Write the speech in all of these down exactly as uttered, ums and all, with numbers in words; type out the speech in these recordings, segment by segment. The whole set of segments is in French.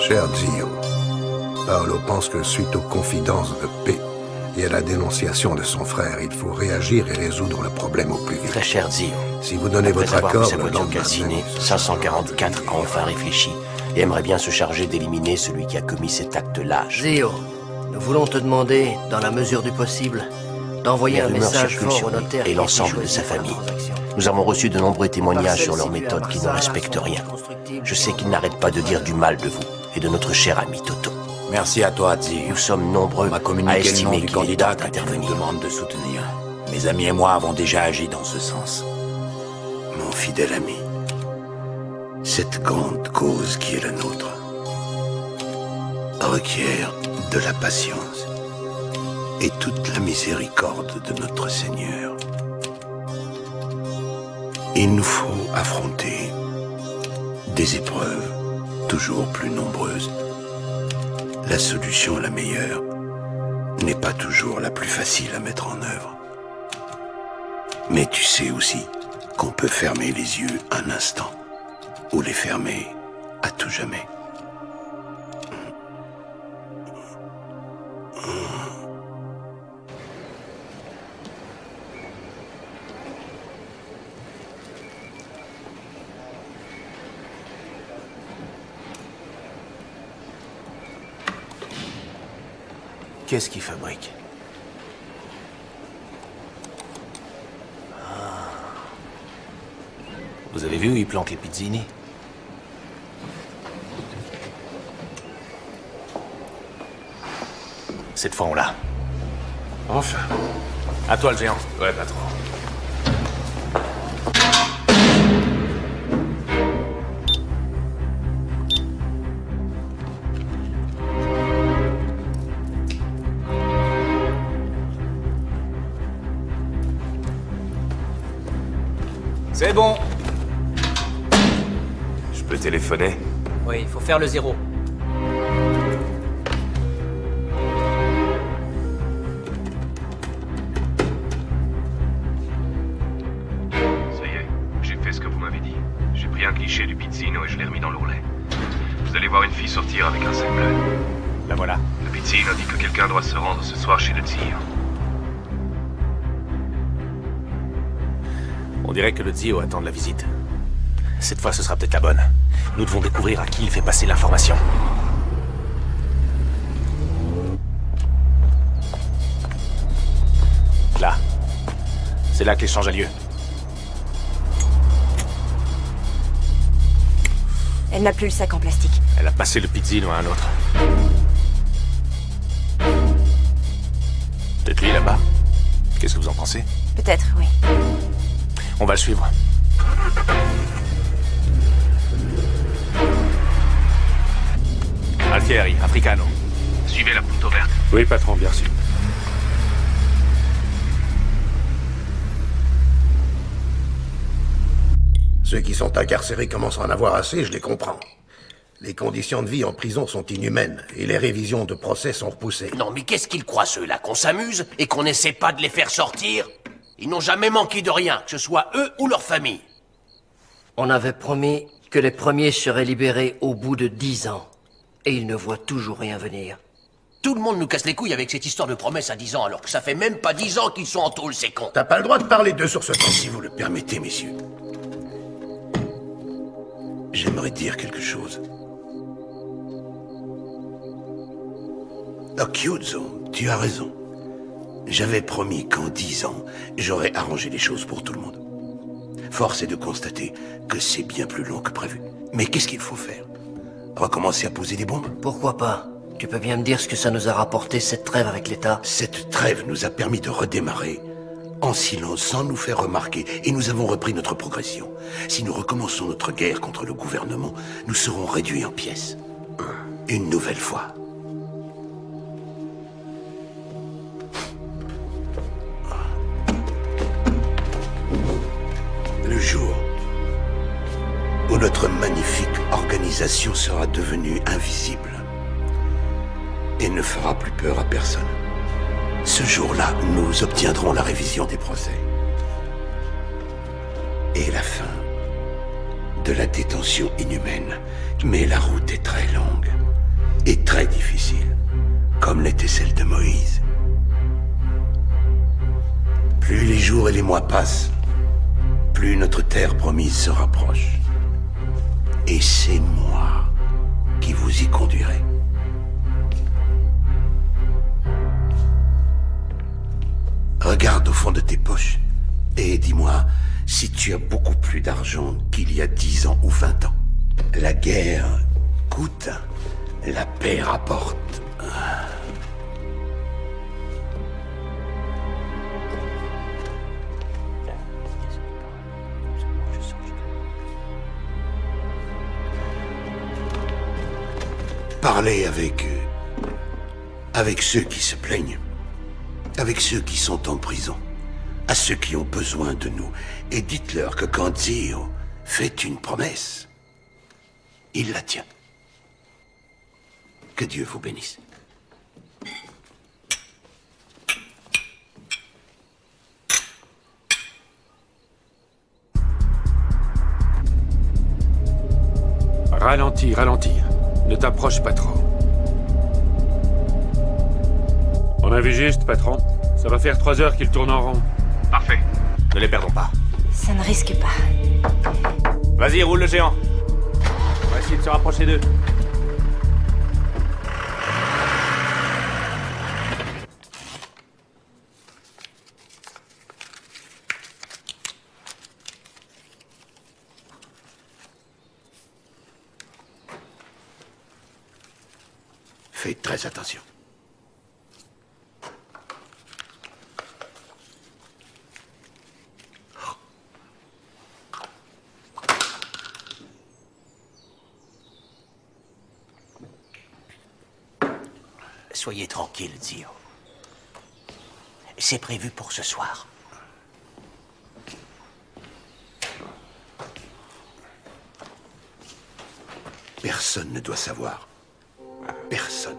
Cher Zio, Paolo pense que suite aux confidences de P et à la dénonciation de son frère, il faut réagir et résoudre le problème au plus vite. Très cher Zio. Si vous donnez Après votre avoir accord, vu sa le voiture lendemain calcinée, même, cinq cent quarante-quatre a enfin réfléchi et aimerait bien se charger d'éliminer celui qui a commis cet acte lâche. Zio, nous voulons te demander, dans la mesure du possible, d'envoyer Les un rumeurs message circulent fort sur au lui notaire et qui a l'ensemble été de sa choisi pour la famille. transaction. Nous avons reçu de nombreux témoignages Parcelle sur leur située à méthode qui ne Marsala, respectent son rien. inconstructible Je sais qu'il sur- n'arrête pas de dire du mal de vous et de notre cher ami Toto. Merci à toi, Zio. Nous sommes nombreux On m'a à communiqué le nom estimer du qu'il est candidat temps que tu nous d'intervenir. demandes de soutenir. Mes amis et moi avons déjà agi dans ce sens. Mon fidèle ami, cette grande cause qui est la nôtre requiert de la patience et toute la miséricorde de notre Seigneur. Il nous faut affronter des épreuves toujours plus nombreuses. La solution la meilleure n'est pas toujours la plus facile à mettre en œuvre. Mais tu sais aussi qu'on peut fermer les yeux un instant ou les fermer à tout jamais. Qu'est-ce qu'il fabrique? Vous avez vu où il plante les pizzini? Cette fois, on l'a. Enfin. À toi, le géant. Ouais, patron. C'est bon. Je peux téléphoner? Oui, il faut faire le zéro. Ça y est, j'ai fait ce que vous m'avez dit. J'ai pris un cliché du pizzino et je l'ai remis dans l'ourlet. Vous allez voir une fille sortir avec un sac bleu. La voilà. Le pizzino dit que quelqu'un doit se rendre ce soir chez le Zio. On dirait que le Zio attend de la visite. Cette fois, ce sera peut-être la bonne. Nous devons découvrir à qui il fait passer l'information. Là. C'est là que l'échange a lieu. Elle n'a plus le sac en plastique. Elle a passé le pizzino à un autre. Peut-être lui là-bas. Qu'est-ce que vous en pensez? Peut-être, oui. On va le suivre. Alfieri, Africano. Suivez la punto verte. Oui, patron, bien sûr. Ceux qui sont incarcérés commencent à en avoir assez, je les comprends. Les conditions de vie en prison sont inhumaines et les révisions de procès sont repoussées. Non, mais qu'est-ce qu'ils croient, ceux-là? Qu'on s'amuse et qu'on n'essaie pas de les faire sortir? Ils n'ont jamais manqué de rien, que ce soit eux ou leur famille. On avait promis que les premiers seraient libérés au bout de dix ans. Et ils ne voient toujours rien venir. Tout le monde nous casse les couilles avec cette histoire de promesse à dix ans, alors que ça fait même pas dix ans qu'ils sont en tôle, ces cons. T'as pas le droit de parler d'eux sur ce temps. Si vous le permettez, messieurs, j'aimerais dire quelque chose. Occhiuzzo, tu as raison. J'avais promis qu'en dix ans, j'aurais arrangé les choses pour tout le monde. Force est de constater que c'est bien plus long que prévu. Mais qu'est-ce qu'il faut faire? Recommencer à poser des bombes? Pourquoi pas? Tu peux bien me dire ce que ça nous a rapporté, cette trêve avec l'État? Cette trêve nous a permis de redémarrer en silence, sans nous faire remarquer, et nous avons repris notre progression. Si nous recommençons notre guerre contre le gouvernement, nous serons réduits en pièces. Une nouvelle fois. Le jour où notre magnifique organisation sera devenue invisible et ne fera plus peur à personne, ce jour-là, nous obtiendrons la révision des procès et la fin de la détention inhumaine. Mais la route est très longue. celle de Moïse. Plus les jours et les mois passent, plus notre terre promise se rapproche. Et c'est moi qui vous y conduirai. Regarde au fond de tes poches et dis-moi si tu as beaucoup plus d'argent qu'il y a dix ans ou vingt ans. La guerre coûte, la paix rapporte. Parlez avec eux, avec ceux qui se plaignent, avec ceux qui sont en prison, à ceux qui ont besoin de nous, et dites-leur que quand Zio fait une promesse, il la tient. Que Dieu vous bénisse. Ralentis, ralentis. Ne t'approche pas trop. On a vu juste, patron. Ça va faire trois heures qu'ils tournent en rond. Parfait. Ne les perdons pas. Ça ne risque pas. Vas-y, roule le géant. On va essayer de se rapprocher d'eux. Faites très attention. Soyez tranquille, Zio. C'est prévu pour ce soir. Personne ne doit savoir. Personne.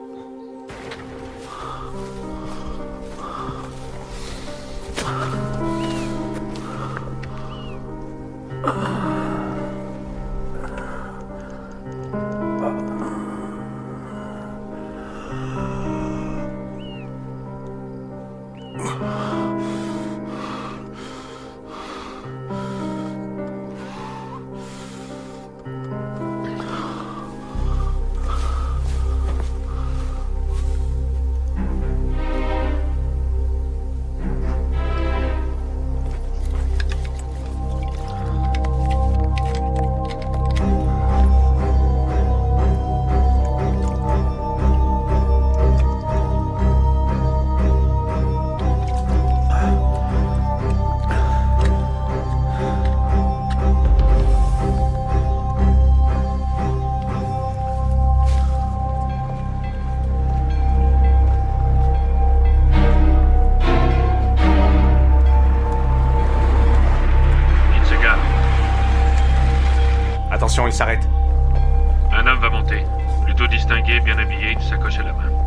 Attention, il s'arrête. Un homme va monter. Plutôt distingué, bien habillé, une sacoche à la main.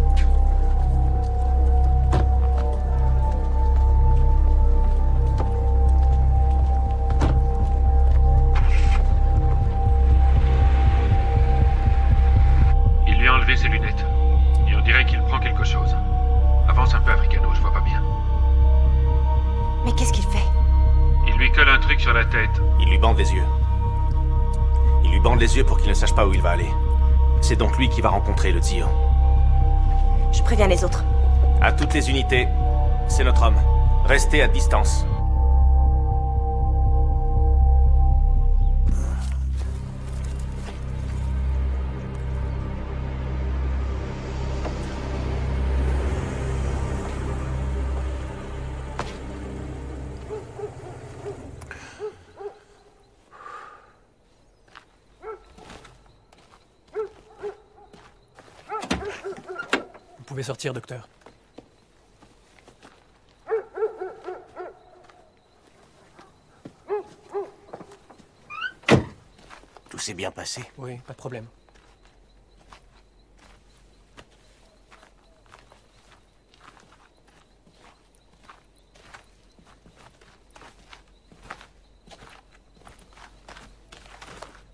Il lui a enlevé ses lunettes. Et on dirait qu'il prend quelque chose. Avance un peu, Africano, je vois pas bien. Mais qu'est-ce qu'il fait? Il lui colle un truc sur la tête. Il lui bande les yeux. Il lui bande les yeux pour qu'il ne sache pas où il va aller. C'est donc lui qui va rencontrer le Zio. Je préviens les autres. À toutes les unités, c'est notre homme. Restez à distance. Vous pouvez sortir, docteur. Tout s'est bien passé? Oui, pas de problème.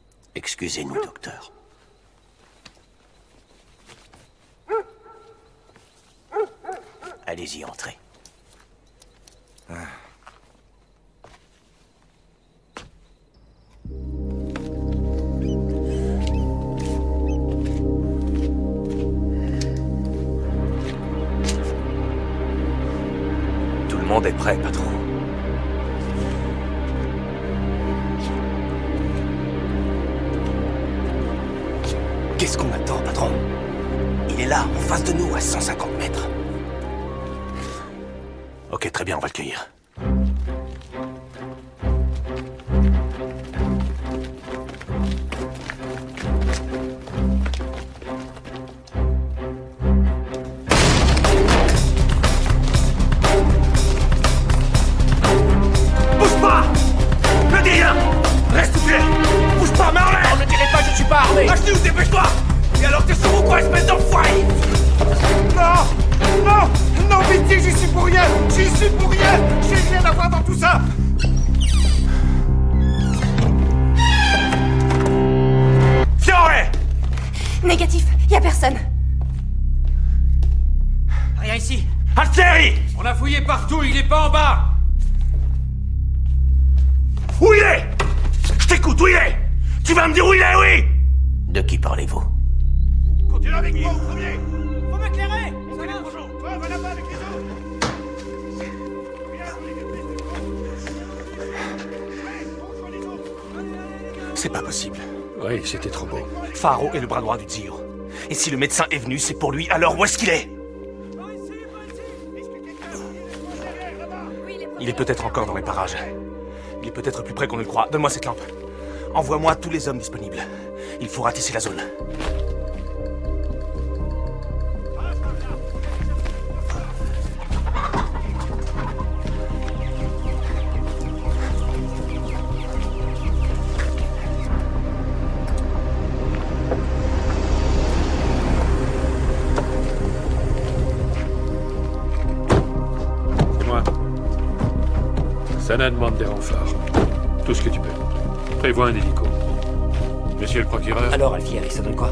Excusez-nous, docteur. Allez-y, entrez. Ah. Tout le monde est prêt, patron. Qu'est-ce qu'on attend, patron? Il est là, en face de nous, à cent cinquante mètres. Ok, très bien, on va le cueillir. Bouge pas! Ne dis rien! Reste où tu es! Bouge pas, mais enlève! On ne dirait pas, je suis pas armé! Lâche-nous, dépêche-toi! Et alors t'es sur ou quoi, espèce d'enfoiré? Non! Non! Non, pitié, j'y suis pour rien! J'y suis pour rien! J'ai rien à voir dans tout ça! Fiore! Négatif, y a personne. Rien ici. Altieri! On a fouillé partout, il est pas en bas! Où il est? Je t'écoute, où il est? Tu vas me dire où il est, oui? De qui parlez-vous? Continue avec moi au premier! Faut m'éclairer! On va là-bas, va là-bas avec les autres! C'est pas possible. Oui, c'était trop beau. Faro est le bras droit du Zio. Et si le médecin est venu, c'est pour lui, alors où est-ce qu'il est? Il est peut-être encore dans les parages. Il est peut-être plus près qu'on ne le croit. Donne-moi cette lampe. Envoie-moi tous les hommes disponibles. Il faut ratisser la zone. Sana demande des renforts. Tout ce que tu peux. Prévois un hélico. Monsieur le procureur. Alors, Alfieri, ça donne quoi?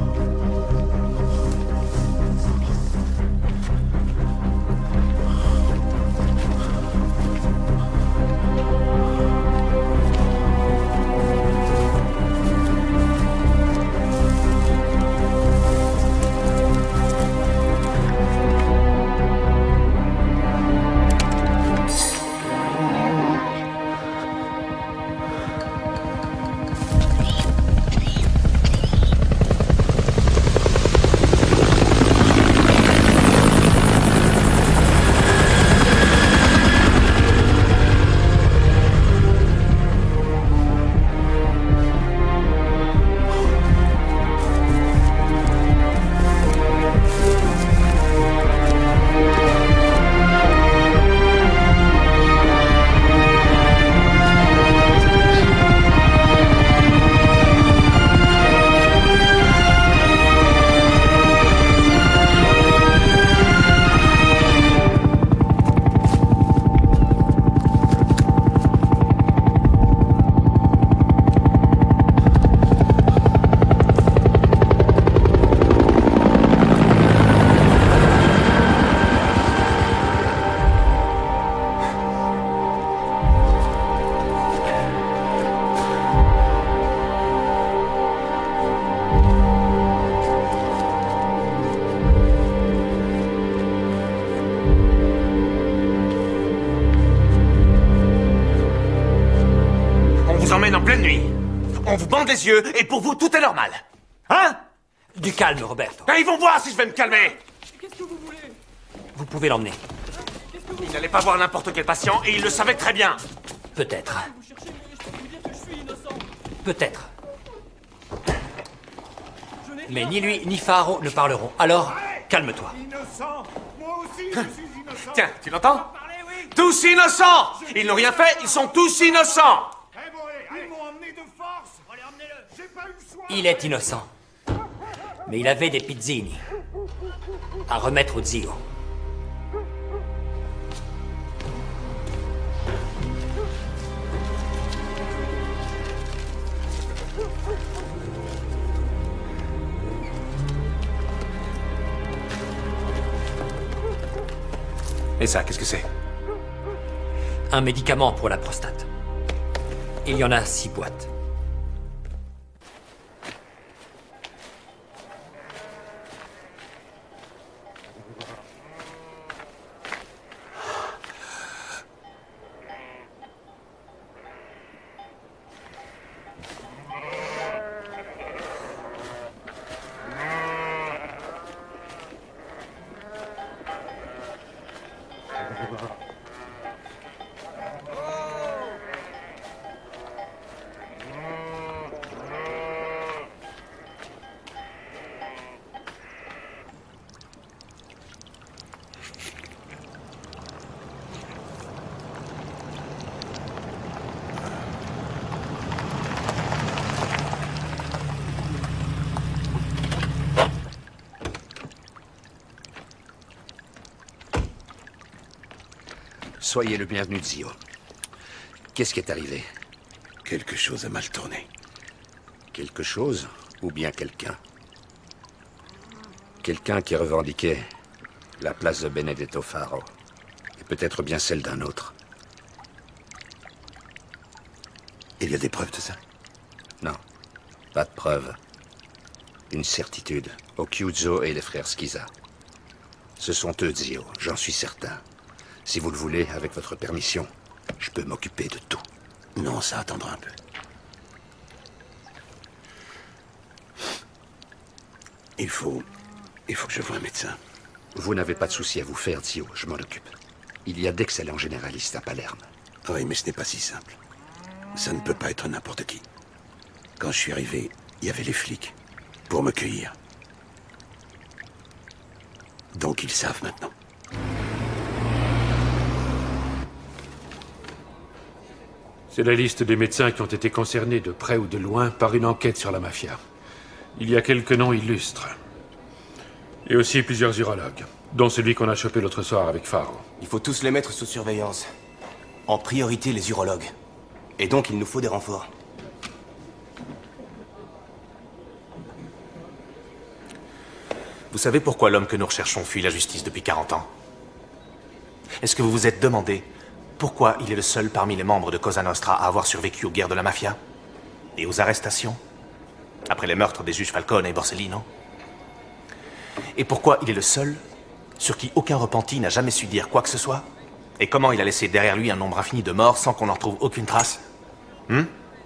En pleine nuit. On vous bande les yeux et pour vous, tout est normal. Hein? Du calme, Roberto. Ben, ils vont voir si je vais me calmer. Qu'est-ce que vous voulez? Vous pouvez l'emmener. Il n'allait pas voir n'importe quel patient et il le savait très bien. Peut-être. Vous cherchez mieux, je peux vous dire que je suis innocent. Peut-être. Je n'ai Mais rien ni fait. lui ni Faro ne parleront. Alors, calme-toi. Innocent! Moi aussi, je suis innocent! Tiens, tu l'entends? Parlez, oui! Tous innocents! Ils n'ont rien fait, ils sont tous innocents! Eh bon, allez, ils m'ont emmené de force! Allez, emmenez-le! J'ai pas eu le choix! Il est innocent. Mais il avait des pizzini à remettre au Zio. Et ça, qu'est-ce que c'est? Un médicament pour la prostate. Il y en a six boîtes. Soyez le bienvenu, Zio. Qu'est-ce qui est arrivé? Quelque chose a mal tourné. Quelque chose ou bien quelqu'un? Quelqu'un qui revendiquait la place de Benedetto Faro. Et peut-être bien celle d'un autre. Il y a des preuves de ça? Non, pas de preuves. Une certitude. Occhiuzzo et les frères Schiza. Ce sont eux, Zio, j'en suis certain. Si vous le voulez, avec votre permission, je peux m'occuper de tout. Non, ça attendra un peu. Il faut... il faut que je voie un médecin. Vous n'avez pas de souci à vous faire, Zio, je m'en occupe. Il y a d'excellents généralistes à Palerme. Oui, mais ce n'est pas si simple. Ça ne peut pas être n'importe qui. Quand je suis arrivé, il y avait les flics pour me cueillir. Donc ils savent maintenant. C'est la liste des médecins qui ont été concernés de près ou de loin par une enquête sur la mafia. Il y a quelques noms illustres. Et aussi plusieurs urologues, dont celui qu'on a chopé l'autre soir avec Faro. Il faut tous les mettre sous surveillance. En priorité, les urologues. Et donc, il nous faut des renforts. Vous savez pourquoi l'homme que nous recherchons fuit la justice depuis quarante ans? Est-ce que vous vous êtes demandé pourquoi il est le seul parmi les membres de Cosa Nostra à avoir survécu aux guerres de la mafia? Et aux arrestations? Après les meurtres des juges Falcone et Borsellino? Et pourquoi il est le seul sur qui aucun repenti n'a jamais su dire quoi que ce soit? Et comment il a laissé derrière lui un nombre infini de morts sans qu'on n'en retrouve aucune trace? Hmm?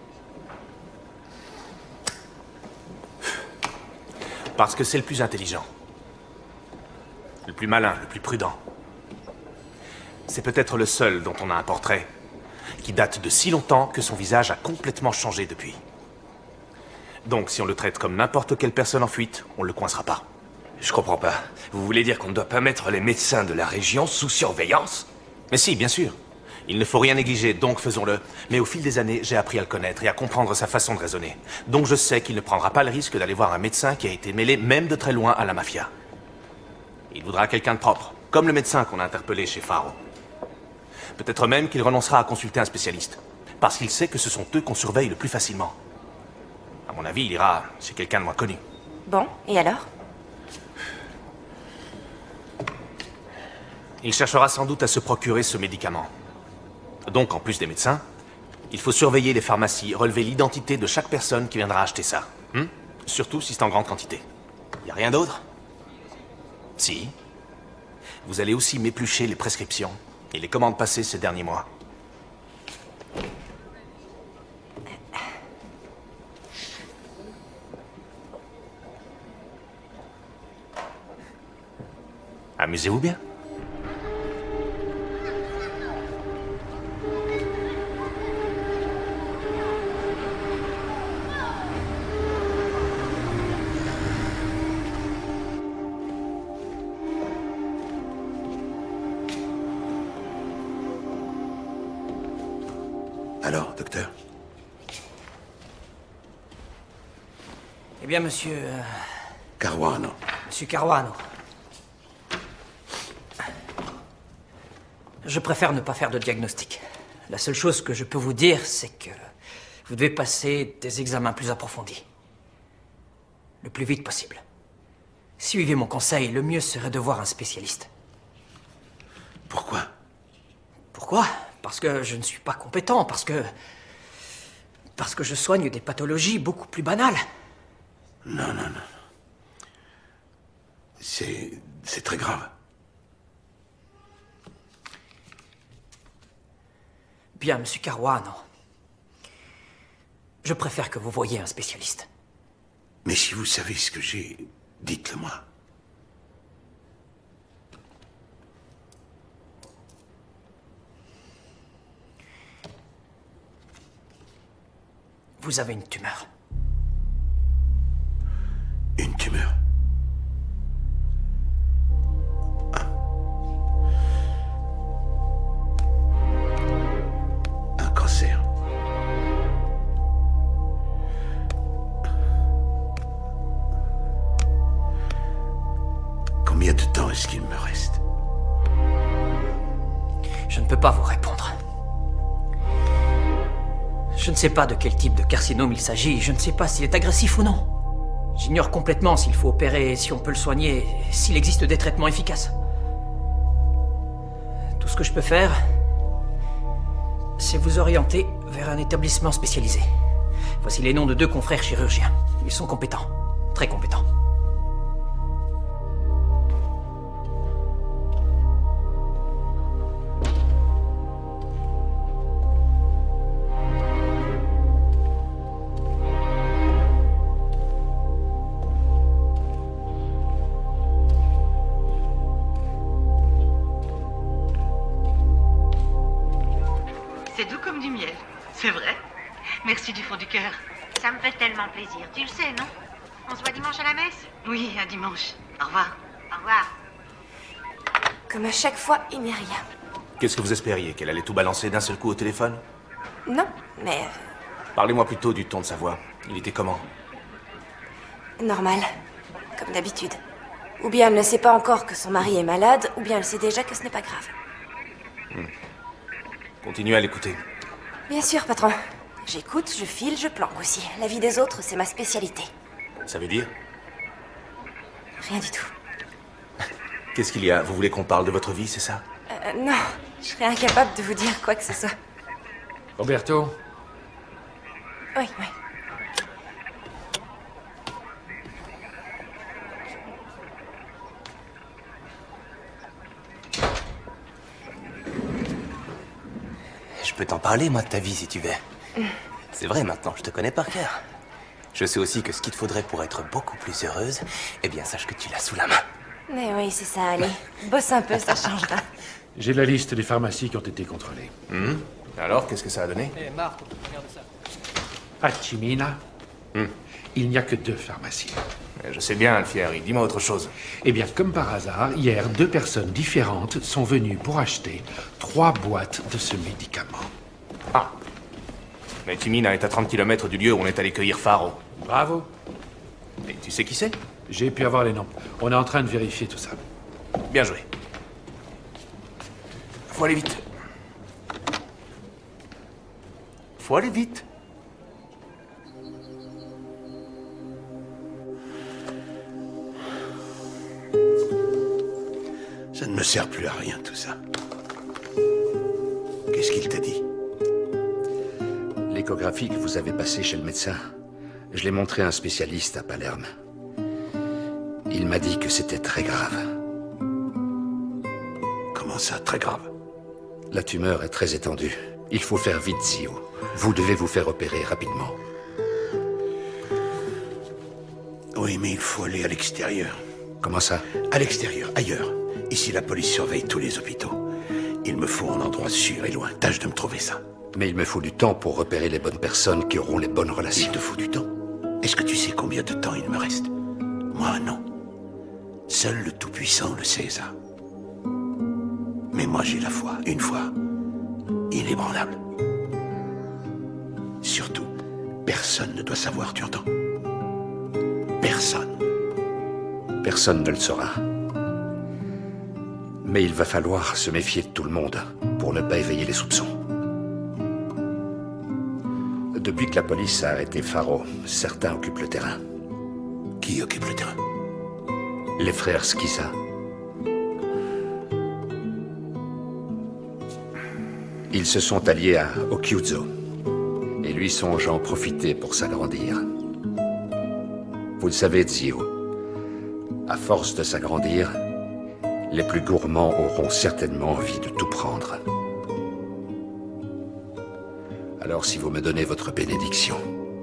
Parce que c'est le plus intelligent. Le plus malin, le plus prudent. C'est peut-être le seul dont on a un portrait qui date de si longtemps que son visage a complètement changé depuis. Donc, si on le traite comme n'importe quelle personne en fuite, on le coincera pas. Je comprends pas. Vous voulez dire qu'on ne doit pas mettre les médecins de la région sous surveillance? Mais si, bien sûr. Il ne faut rien négliger, donc faisons-le. Mais au fil des années, j'ai appris à le connaître et à comprendre sa façon de raisonner. Donc je sais qu'il ne prendra pas le risque d'aller voir un médecin qui a été mêlé, même de très loin, à la mafia. Il voudra quelqu'un de propre, comme le médecin qu'on a interpellé chez Faro. Peut-être même qu'il renoncera à consulter un spécialiste, parce qu'il sait que ce sont eux qu'on surveille le plus facilement. À mon avis, il ira chez quelqu'un de moins connu. Bon, et alors? Il cherchera sans doute à se procurer ce médicament. Donc, en plus des médecins, il faut surveiller les pharmacies, relever l'identité de chaque personne qui viendra acheter ça. Hmm? Surtout si c'est en grande quantité. Y a rien d'autre? Si. Vous allez aussi m'éplucher les prescriptions et les commandes passées ces derniers mois. Amusez-vous bien. Alors, docteur? Eh bien, monsieur... euh, Caruano. Monsieur Caruano. Je préfère ne pas faire de diagnostic. La seule chose que je peux vous dire, c'est que vous devez passer des examens plus approfondis. Le plus vite possible. Suivez mon conseil, le mieux serait de voir un spécialiste. Pourquoi? Pourquoi? Parce que je ne suis pas compétent, parce que... Parce que je soigne des pathologies beaucoup plus banales. Non, non, non. C'est... c'est très grave. Bien, monsieur Carrois, non. Je préfère que vous voyiez un spécialiste. Mais si vous savez ce que j'ai, dites-le moi. Vous avez une tumeur. Une tumeur? Un... Un cancer. Combien de temps est-ce qu'il me reste? Je ne peux pas vous répondre. Je ne sais pas de quel type de carcinome il s'agit, je ne sais pas s'il est agressif ou non. J'ignore complètement s'il faut opérer, si on peut le soigner, s'il existe des traitements efficaces. Tout ce que je peux faire, c'est vous orienter vers un établissement spécialisé. Voici les noms de deux confrères chirurgiens. Ils sont compétents, très compétents. C'est vrai? Merci du fond du cœur. Ça me fait tellement plaisir. Tu le sais, non? On se voit dimanche à la messe? Oui, à dimanche. Au revoir. Au revoir. Comme à chaque fois, il n'est rien. Qu'est-ce que vous espériez? Qu'elle allait tout balancer d'un seul coup au téléphone? Non, mais... Parlez-moi plutôt du ton de sa voix. Il était comment? normal. Comme d'habitude. Ou bien elle ne sait pas encore que son mari est malade, ou bien elle sait déjà que ce n'est pas grave. Hmm. Continuez à l'écouter. Bien sûr, patron. J'écoute, je file, je planque aussi. La vie des autres, c'est ma spécialité. Ça veut dire? Rien du tout. Qu'est-ce qu'il y a? Vous voulez qu'on parle de votre vie, c'est ça? Euh, non, je serais incapable de vous dire quoi que ce soit. Roberto? Oui, oui. Je peux t'en parler, moi, de ta vie, si tu veux. Mm. C'est vrai, maintenant, je te connais par cœur. Je sais aussi que ce qu'il te faudrait pour être beaucoup plus heureuse, eh bien, sache que tu l'as sous la main. Mais oui, c'est ça, allez. Bosse un peu, ça changera. J'ai la liste des pharmacies qui ont été contrôlées. Mmh. Alors, qu'est-ce que ça a donné? Eh, Marc, regarde ça. À Chimina, mmh. il n'y a que deux pharmacies. Je sais bien, Alfieri. Dis-moi autre chose. Eh bien, comme par hasard, hier, deux personnes différentes sont venues pour acheter trois boîtes de ce médicament. Ah. Mais Chimina est à trente kilomètres du lieu où on est allé cueillir Faro. Bravo. Et tu sais qui c'est? J'ai pu avoir les noms. On est en train de vérifier tout ça. Bien joué. Faut aller vite. Faut aller vite. Ça ne me sert plus à rien, tout ça. Qu'est-ce qu'il t'a dit? L'échographie que vous avez passée chez le médecin, je l'ai montrée à un spécialiste à Palerme. Il m'a dit que c'était très grave. Comment ça, très grave? La tumeur est très étendue. Il faut faire vite, Zio. Vous devez vous faire opérer rapidement. Oui, mais il faut aller à l'extérieur. Comment ça? À l'extérieur, ailleurs. Ici, la police surveille tous les hôpitaux. Il me faut un endroit sûr et loin. Tâche de me trouver ça. Mais il me faut du temps pour repérer les bonnes personnes qui auront les bonnes relations. Il te faut du temps? Est-ce que tu sais combien de temps il me reste? Moi, non. Seul le Tout-Puissant le sait, ça. Mais moi, j'ai la foi. Une foi inébranlable. Surtout, personne ne doit savoir, tu entends? Personne. Personne ne le saura. Mais il va falloir se méfier de tout le monde pour ne pas éveiller les soupçons. Depuis que la police a arrêté Faro, certains occupent le terrain. Qui occupe le terrain? Les frères Schiza. Ils se sont alliés à Okyuzo. Et lui songe à en profiter pour s'agrandir. Vous le savez, Zio, à force de s'agrandir, les plus gourmands auront certainement envie de tout prendre. Alors si vous me donnez votre bénédiction...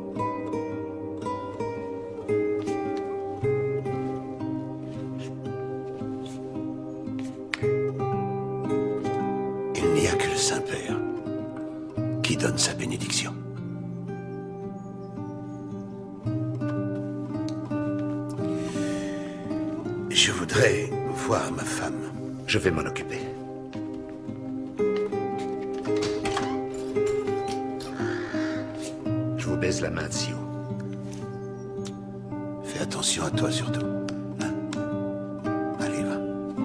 Il n'y a que le Saint-Père qui donne sa bénédiction. Je voudrais voir ma femme. Je vais m'en occuper. Je vous baise la main, Zio. Fais attention à toi surtout. Hein? Allez, va.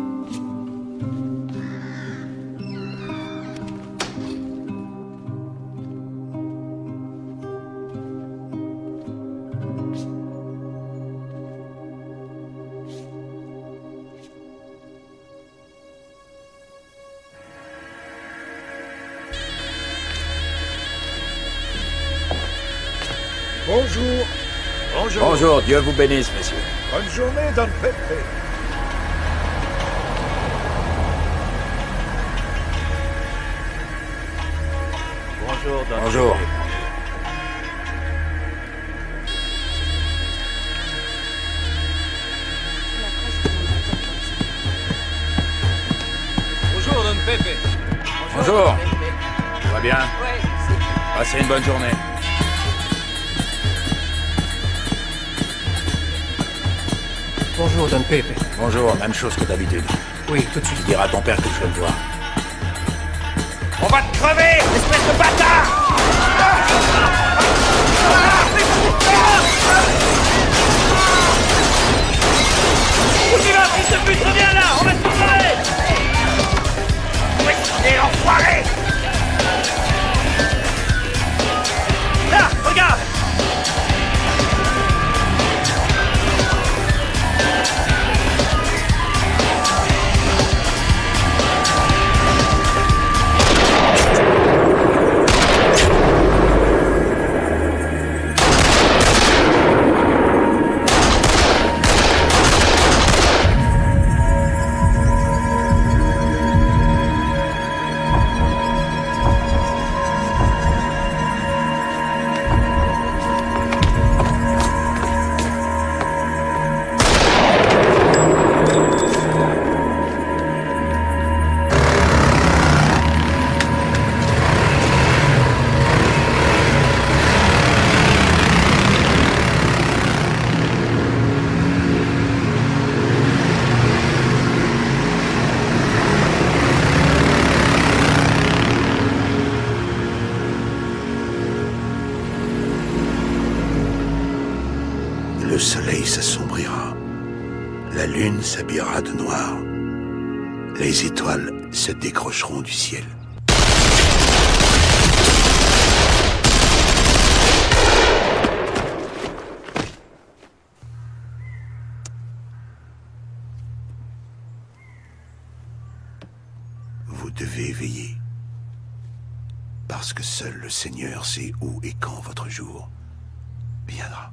Bonjour. Bonjour. Bonjour, Dieu vous bénisse, messieurs. Bonne journée, Don Pepe. Bonjour, Don Bonjour. Pepe. Bonjour, Don Pepe. Bonjour. Bonjour. Ça va bien? Ouais. Passez une bonne journée. Bonjour, Don Pepe. Bonjour, même chose que d'habitude. Oui, tout de suite. Tu diras à ton père que je vais le voir. On va te crever, espèce de bâtard! Où tu vas, fils de pute, reviens là, on va se crever! Ouais, enfoiré! Là, regarde! Le soleil s'assombrira. La lune s'habillera de noir. Les étoiles se décrocheront du ciel. Vous devez veiller. Parce que seul le Seigneur sait où et quand votre jour viendra.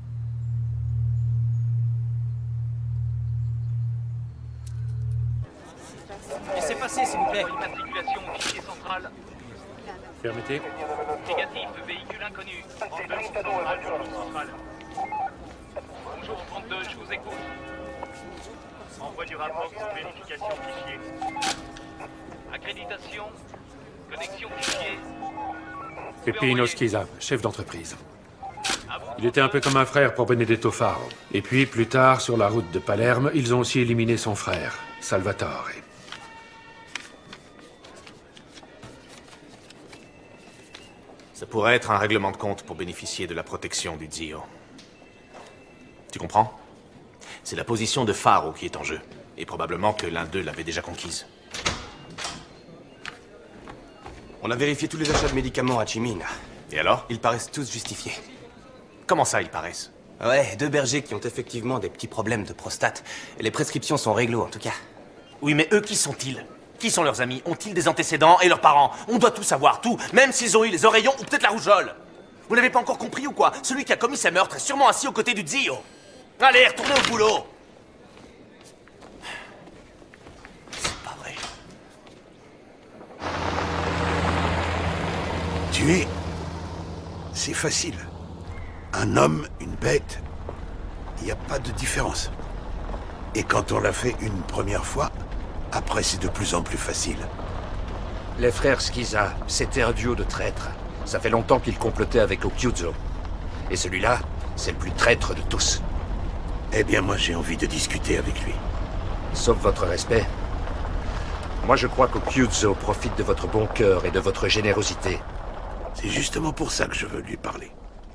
Laissez passer, s'il vous plaît. Immatriculation au fichier central. Permettez. Négatif, véhicule inconnu. trente-deux, central. Bonjour, trente-deux, je vous écoute. Envoi du rapport pour vérification fichier. Accréditation. Connexion fichier. Peppino Schiza, chef d'entreprise. Il était un peu comme un frère pour Benedetto Faro. Et puis, plus tard, sur la route de Palerme, ils ont aussi éliminé son frère, Salvatore. Ça pourrait être un règlement de compte pour bénéficier de la protection du Zio. Tu comprends? C'est la position de Faro qui est en jeu. Et probablement que l'un d'eux l'avait déjà conquise. On a vérifié tous les achats de médicaments à Chimine. Et alors? Ils paraissent tous justifiés. Comment ça, ils paraissent? Ouais, deux bergers qui ont effectivement des petits problèmes de prostate. Et les prescriptions sont réglo, en tout cas. Oui, mais eux, qui sont-ils? Qui sont leurs amis? Ont-ils des antécédents? Et leurs parents? On doit tout savoir, tout, même s'ils ont eu les oreillons ou peut-être la rougeole. Vous n'avez pas encore compris ou quoi? Celui qui a commis ces meurtres est sûrement assis aux côtés du Zio. Allez, retournez au boulot. C'est pas vrai. Tuer, c'est facile. Un homme, une bête, il n'y a pas de différence. Et quand on l'a fait une première fois, après c'est de plus en plus facile. Les frères Skiza, c'était un duo de traîtres. Ça fait longtemps qu'ils complotaient avec Okyuzo. Et celui-là, c'est le plus traître de tous. Eh bien, moi, j'ai envie de discuter avec lui. Sauf votre respect. Moi, je crois qu'Okyuzo profite de votre bon cœur et de votre générosité. C'est justement pour ça que je veux lui parler.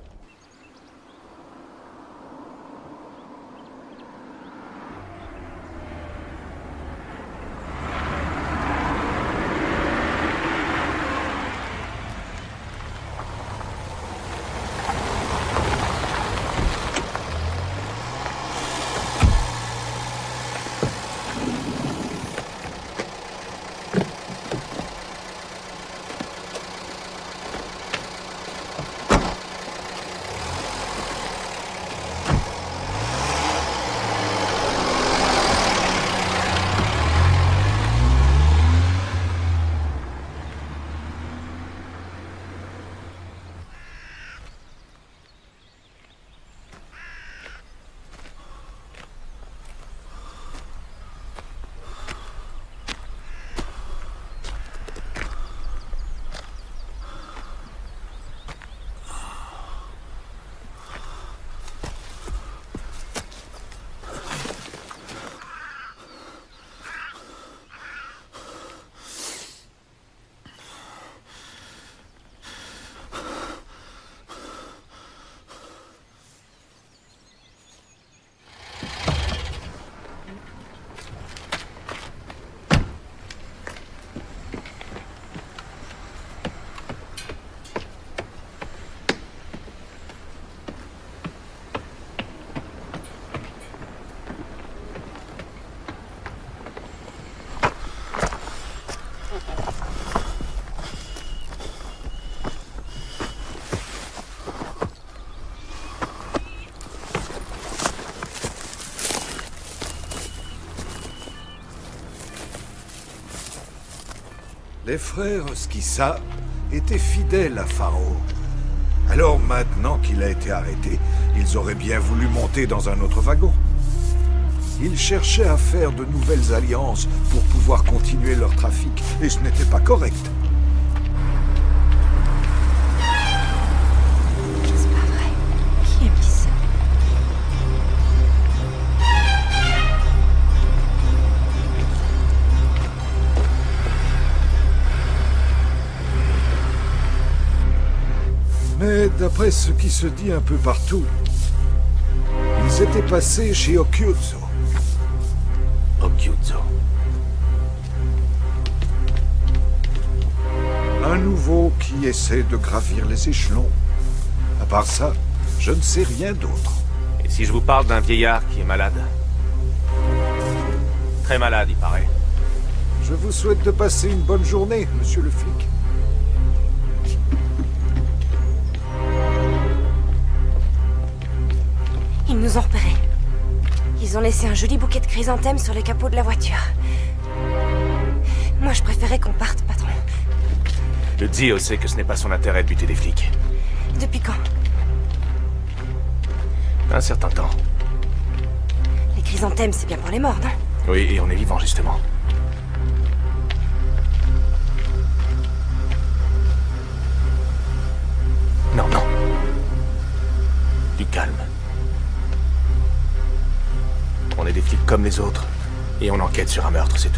Les frères Skissa étaient fidèles à Pharaon. Alors maintenant qu'il a été arrêté, ils auraient bien voulu monter dans un autre wagon. Ils cherchaient à faire de nouvelles alliances pour pouvoir continuer leur trafic, et ce n'était pas correct. C'est pas vrai. Qui a mis ça? Mais d'après ce qui se dit un peu partout, ils étaient passés chez Okyuzo. Okyuzo. Un nouveau qui essaie de gravir les échelons. À part ça, je ne sais rien d'autre. Et si je vous parle d'un vieillard qui est malade? Très malade, il paraît. Je vous souhaite de passer une bonne journée, monsieur le flic. Ils nous ont repérés. Ils ont laissé un joli bouquet de chrysanthèmes sur le capot de la voiture. Moi, je préférais qu'on parte, patron. Le Zio sait que ce n'est pas son intérêt de buter des flics. Depuis quand? Un certain temps. Les chrysanthèmes, c'est bien pour les morts, non? Oui, et on est vivant, justement. Non, non. Du calme. On est des flics comme les autres. Et on enquête sur un meurtre, c'est tout.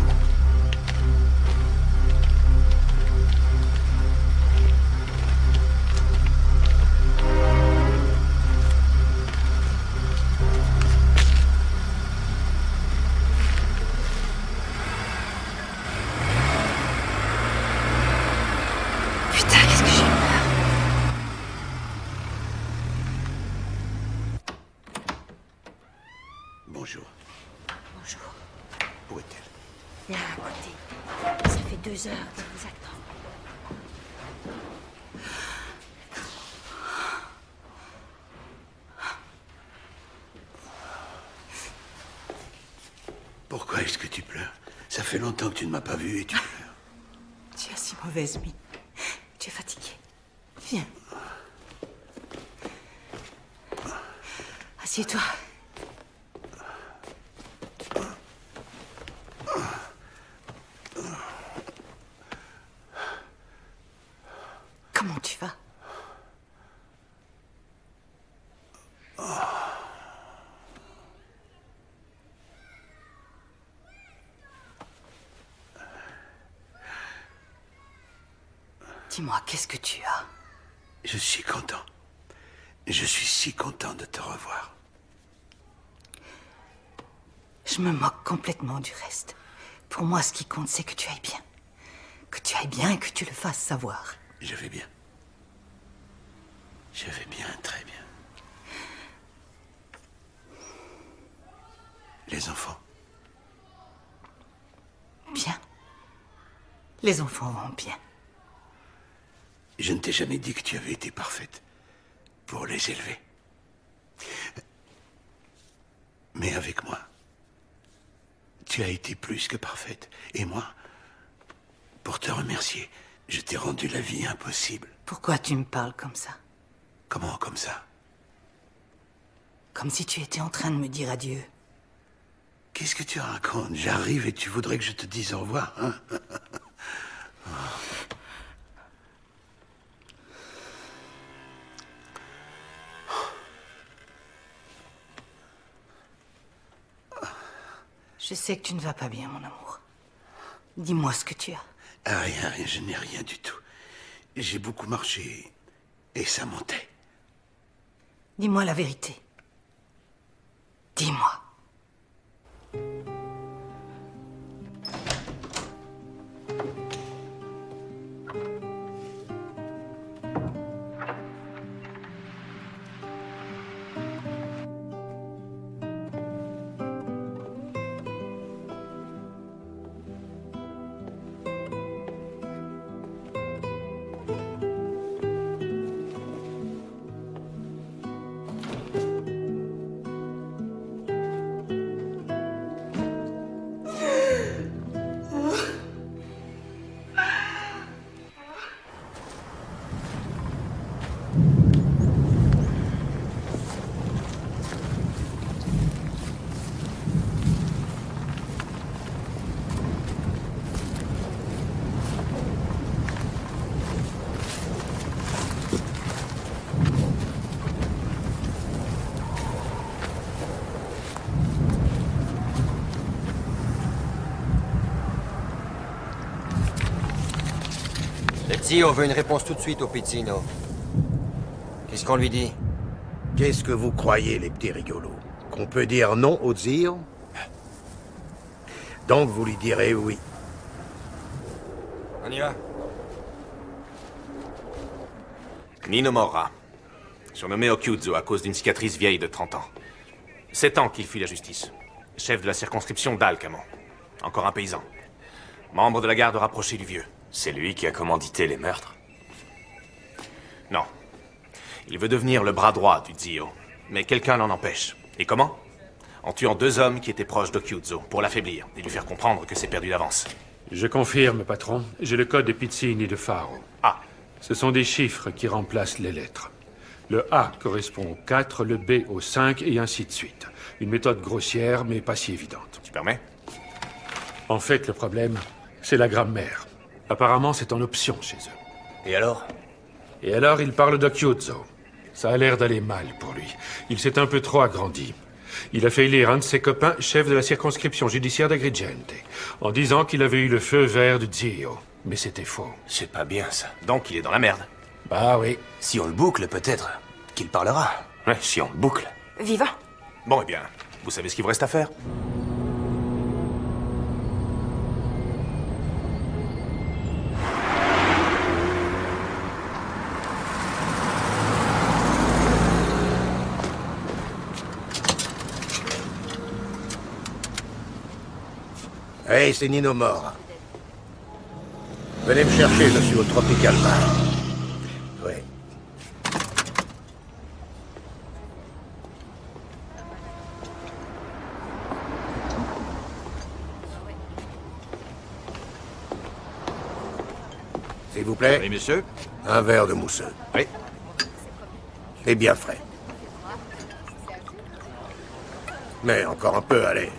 Putain, qu'est-ce que j'ai peur. Bonjour. Bonjour. Où est-elle? Viens à côté. Ça fait deux heures que vous attend. Pourquoi est-ce que tu pleures? Ça fait longtemps que tu ne m'as pas vu et tu pleures. Tu as si mauvaise mine. Tu es fatigué. Viens. Assieds-toi. Comment tu vas? Dis-moi, qu'est-ce que tu as? Je suis content. Je suis si content de te revoir. Je me moque complètement du reste. Pour moi, ce qui compte, c'est que tu ailles bien. Que tu ailles bien et que tu le fasses savoir. Je vais bien. Je vais bien, très bien. Les enfants? Bien. Les enfants vont bien. Je ne t'ai jamais dit que tu avais été parfaite pour les élever. Mais avec moi, tu as été plus que parfaite. Et moi, pour te remercier, je t'ai rendu la vie impossible. Pourquoi tu me parles comme ça? Comment comme ça? Comme si tu étais en train de me dire adieu. Qu'est-ce que tu racontes? J'arrive et tu voudrais que je te dise au revoir, hein? Je sais que tu ne vas pas bien, mon amour. Dis-moi ce que tu as. Ah, rien, rien, je n'ai rien du tout. J'ai beaucoup marché et ça montait. Dis-moi la vérité. Dis-moi. Zio veut une réponse tout de suite au Pizzino. Qu'est-ce qu'on lui dit? Qu'est-ce que vous croyez, les petits rigolos? Qu'on peut dire non au Zio? Donc vous lui direz oui. On y va. Nino Morra, surnommé Okyuzo à cause d'une cicatrice vieille de trente ans. Sept ans qu'il fuit la justice. Chef de la circonscription d'Alcamo. Encore un paysan. Membre de la garde rapprochée du vieux. C'est lui qui a commandité les meurtres? Non. Il veut devenir le bras droit du Zio. Mais quelqu'un l'en empêche. Et comment? En tuant deux hommes qui étaient proches d'Okyuzo, pour l'affaiblir et lui faire comprendre que c'est perdu d'avance. Je confirme, patron. J'ai le code des Pizzini de Faro. Ah. Ce sont des chiffres qui remplacent les lettres. Le A correspond au quatre, le B au cinq, et ainsi de suite. Une méthode grossière, mais pas si évidente. Tu permets? En fait, le problème, c'est la grammaire. Apparemment, c'est en option chez eux. Et alors? Et alors, il parle d'Okyuzo. Ça a l'air d'aller mal pour lui. Il s'est un peu trop agrandi. Il a fait élire un de ses copains chef de la circonscription judiciaire d'Agrigente, en disant qu'il avait eu le feu vert du Zio. Mais c'était faux. C'est pas bien, ça. Donc, il est dans la merde. Bah oui. Si on le boucle, peut-être qu'il parlera. Ouais, si on le boucle. Vivant. Bon, eh bien, vous savez ce qu'il vous reste à faire? Hey, c'est Nino Mora. Venez me chercher, je suis au Tropical Bar. Oui. S'il vous plaît. Oui, monsieur. Un verre de mousseux. Oui. Et bien frais. Mais encore un peu, allez.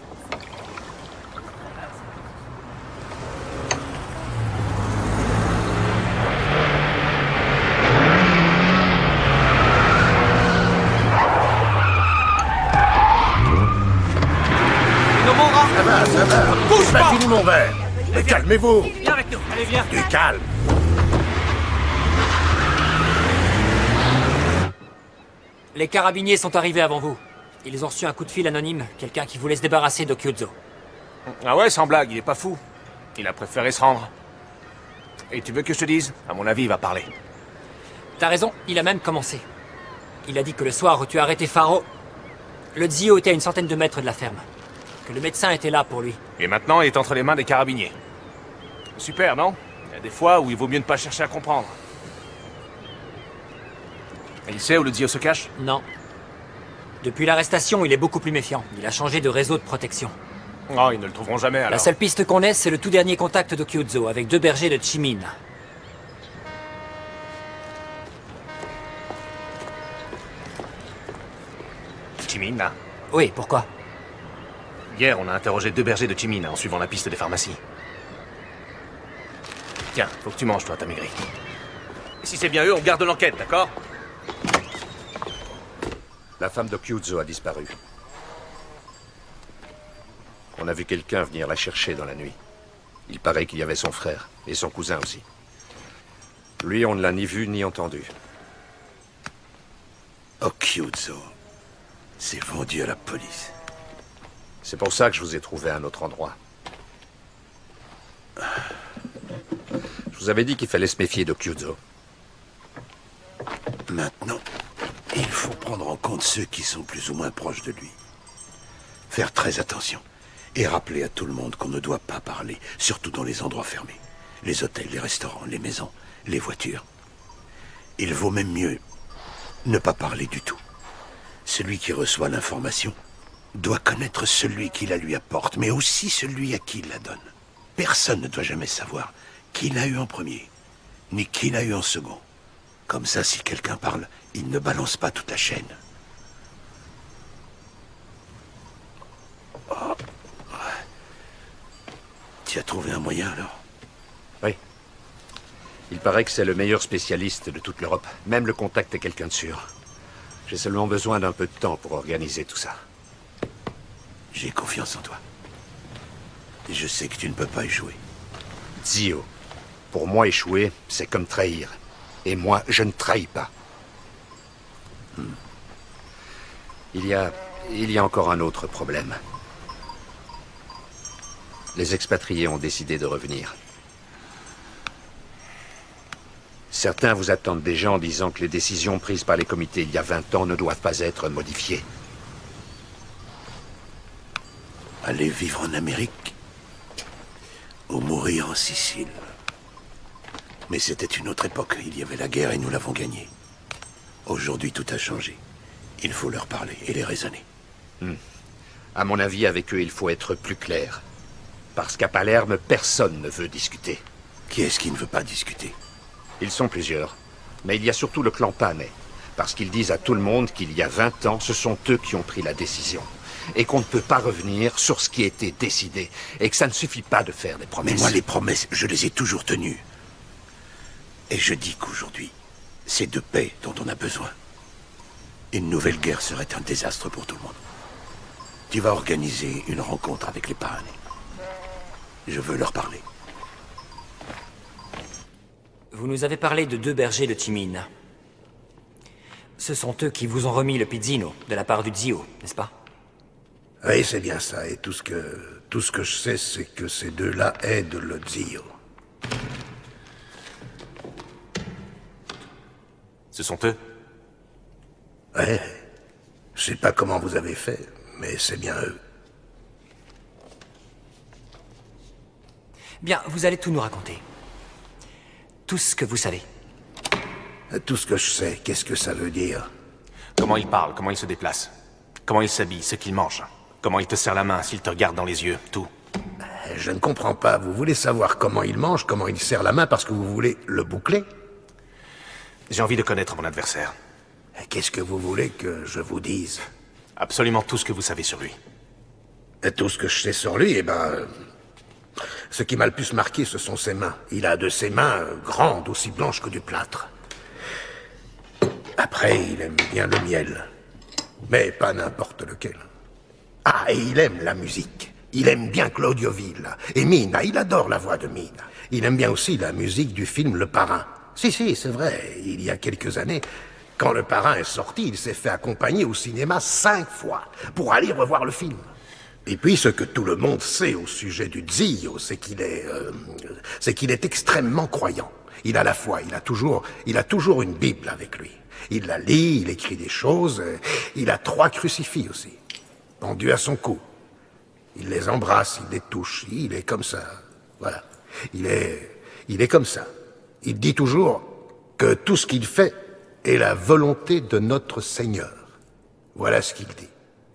Ça va, ça va. Bouge J'ai pas pas. fini mon verre. Mais calmez-vous. Viens avec nous. Allez, viens. Du calme. Les carabiniers sont arrivés avant vous. Ils ont reçu un coup de fil anonyme, quelqu'un qui voulait se débarrasser d'Okyuzo. Ah ouais, sans blague, il est pas fou. Il a préféré se rendre. Et tu veux que je te dise? À mon avis, il va parler. T'as raison, il a même commencé. Il a dit que le soir où tu as arrêté Faro, le Zio était à une centaine de mètres de la ferme. Que le médecin était là pour lui. Et maintenant, il est entre les mains des carabiniers. Super, non? Il y a des fois où il vaut mieux ne pas chercher à comprendre. Et il sait où le Zio se cache? Non. Depuis l'arrestation, il est beaucoup plus méfiant. Il a changé de réseau de protection. Oh, ils ne le trouveront jamais, alors. La seule piste qu'on ait, c'est le tout dernier contact d'Okyuzo, avec deux bergers de Chimine. Chimine, là? Oui, pourquoi? Hier, on a interrogé deux bergers de Chimine en suivant la piste des pharmacies. Tiens, faut que tu manges, toi, t'as maigri. Et si c'est bien eux, on garde l'enquête, d'accord? La femme d'Okyuzo a disparu. On a vu quelqu'un venir la chercher dans la nuit. Il paraît qu'il y avait son frère, et son cousin aussi. Lui, on ne l'a ni vu ni entendu. Okyuzo s'est vendu à la police. C'est pour ça que je vous ai trouvé à un autre endroit. Je vous avais dit qu'il fallait se méfier d'Okyuzo. Maintenant, il faut prendre en compte ceux qui sont plus ou moins proches de lui. Faire très attention. Et rappeler à tout le monde qu'on ne doit pas parler, surtout dans les endroits fermés. Les hôtels, les restaurants, les maisons, les voitures. Il vaut même mieux ne pas parler du tout. Celui qui reçoit l'information doit connaître celui qui la lui apporte, mais aussi celui à qui il la donne. Personne ne doit jamais savoir qui l'a eu en premier, ni qui l'a eu en second. Comme ça, si quelqu'un parle, il ne balance pas toute la chaîne. Oh. Tu as trouvé un moyen, alors? Oui. Il paraît que c'est le meilleur spécialiste de toute l'Europe. Même le contact est quelqu'un de sûr. J'ai seulement besoin d'un peu de temps pour organiser tout ça. J'ai confiance en toi. Et je sais que tu ne peux pas échouer. Zio, pour moi, échouer, c'est comme trahir. Et moi, je ne trahis pas. Hmm. Il y a... il y a encore un autre problème. Les expatriés ont décidé de revenir. Certains vous attendent déjà en disant que les décisions prises par les comités il y a vingt ans ne doivent pas être modifiées. Aller vivre en Amérique ou mourir en Sicile. Mais c'était une autre époque. Il y avait la guerre et nous l'avons gagnée. Aujourd'hui, tout a changé. Il faut leur parler et les raisonner. Hmm. À mon avis, avec eux, il faut être plus clair. Parce qu'à Palerme, personne ne veut discuter. Qui est-ce qui ne veut pas discuter? Ils sont plusieurs. Mais il y a surtout le clan Panay. Parce qu'ils disent à tout le monde qu'il y a vingt ans, ce sont eux qui ont pris la décision. Et qu'on ne peut pas revenir sur ce qui a été décidé. Et que ça ne suffit pas de faire des promesses. Mais moi, les promesses, je les ai toujours tenues. Et je dis qu'aujourd'hui, c'est de paix dont on a besoin. Une nouvelle guerre serait un désastre pour tout le monde. Tu vas organiser une rencontre avec les Panay. Je veux leur parler. Vous nous avez parlé de deux bergers de Chimine. Ce sont eux qui vous ont remis le pizzino, de la part du Zio, n'est-ce pas? Oui, c'est bien ça. Et tout ce que, tout ce que je sais, c'est que ces deux-là aident le Zio. Ce sont eux? Ouais. Je sais pas comment vous avez fait, mais c'est bien eux. Bien, vous allez tout nous raconter. Tout ce que vous savez. Tout ce que je sais, qu'est-ce que ça veut dire? Comment il parle, comment il se déplace, comment il s'habille, ce qu'il mange, comment il te serre la main, s'il te regarde dans les yeux, tout. Je ne comprends pas. Vous voulez savoir comment il mange, comment il serre la main parce que vous voulez le boucler? J'ai envie de connaître mon adversaire. Qu'est-ce que vous voulez que je vous dise? Absolument tout ce que vous savez sur lui. Et tout ce que je sais sur lui, eh ben... Ce qui m'a le plus marqué, ce sont ses mains. Il a de ses mains euh, grandes, aussi blanches que du plâtre. Après, il aime bien le miel. Mais pas n'importe lequel. Ah, et il aime la musique. Il aime bien Claudio Villa. Et Mina, il adore la voix de Mina. Il aime bien aussi la musique du film Le Parrain. Si, si, c'est vrai. Il y a quelques années, quand Le Parrain est sorti, il s'est fait accompagner au cinéma cinq fois pour aller revoir le film. Et puis, ce que tout le monde sait au sujet du Zio, c'est qu'il est, euh, c'est qu'il est extrêmement croyant. Il a la foi, il a toujours, il a toujours une Bible avec lui. Il la lit, il écrit des choses. Il a trois crucifix aussi, pendus à son cou. Il les embrasse, il les touche. Il est comme ça. Voilà. Il est, il est comme ça. Il dit toujours que tout ce qu'il fait est la volonté de notre Seigneur. Voilà ce qu'il dit.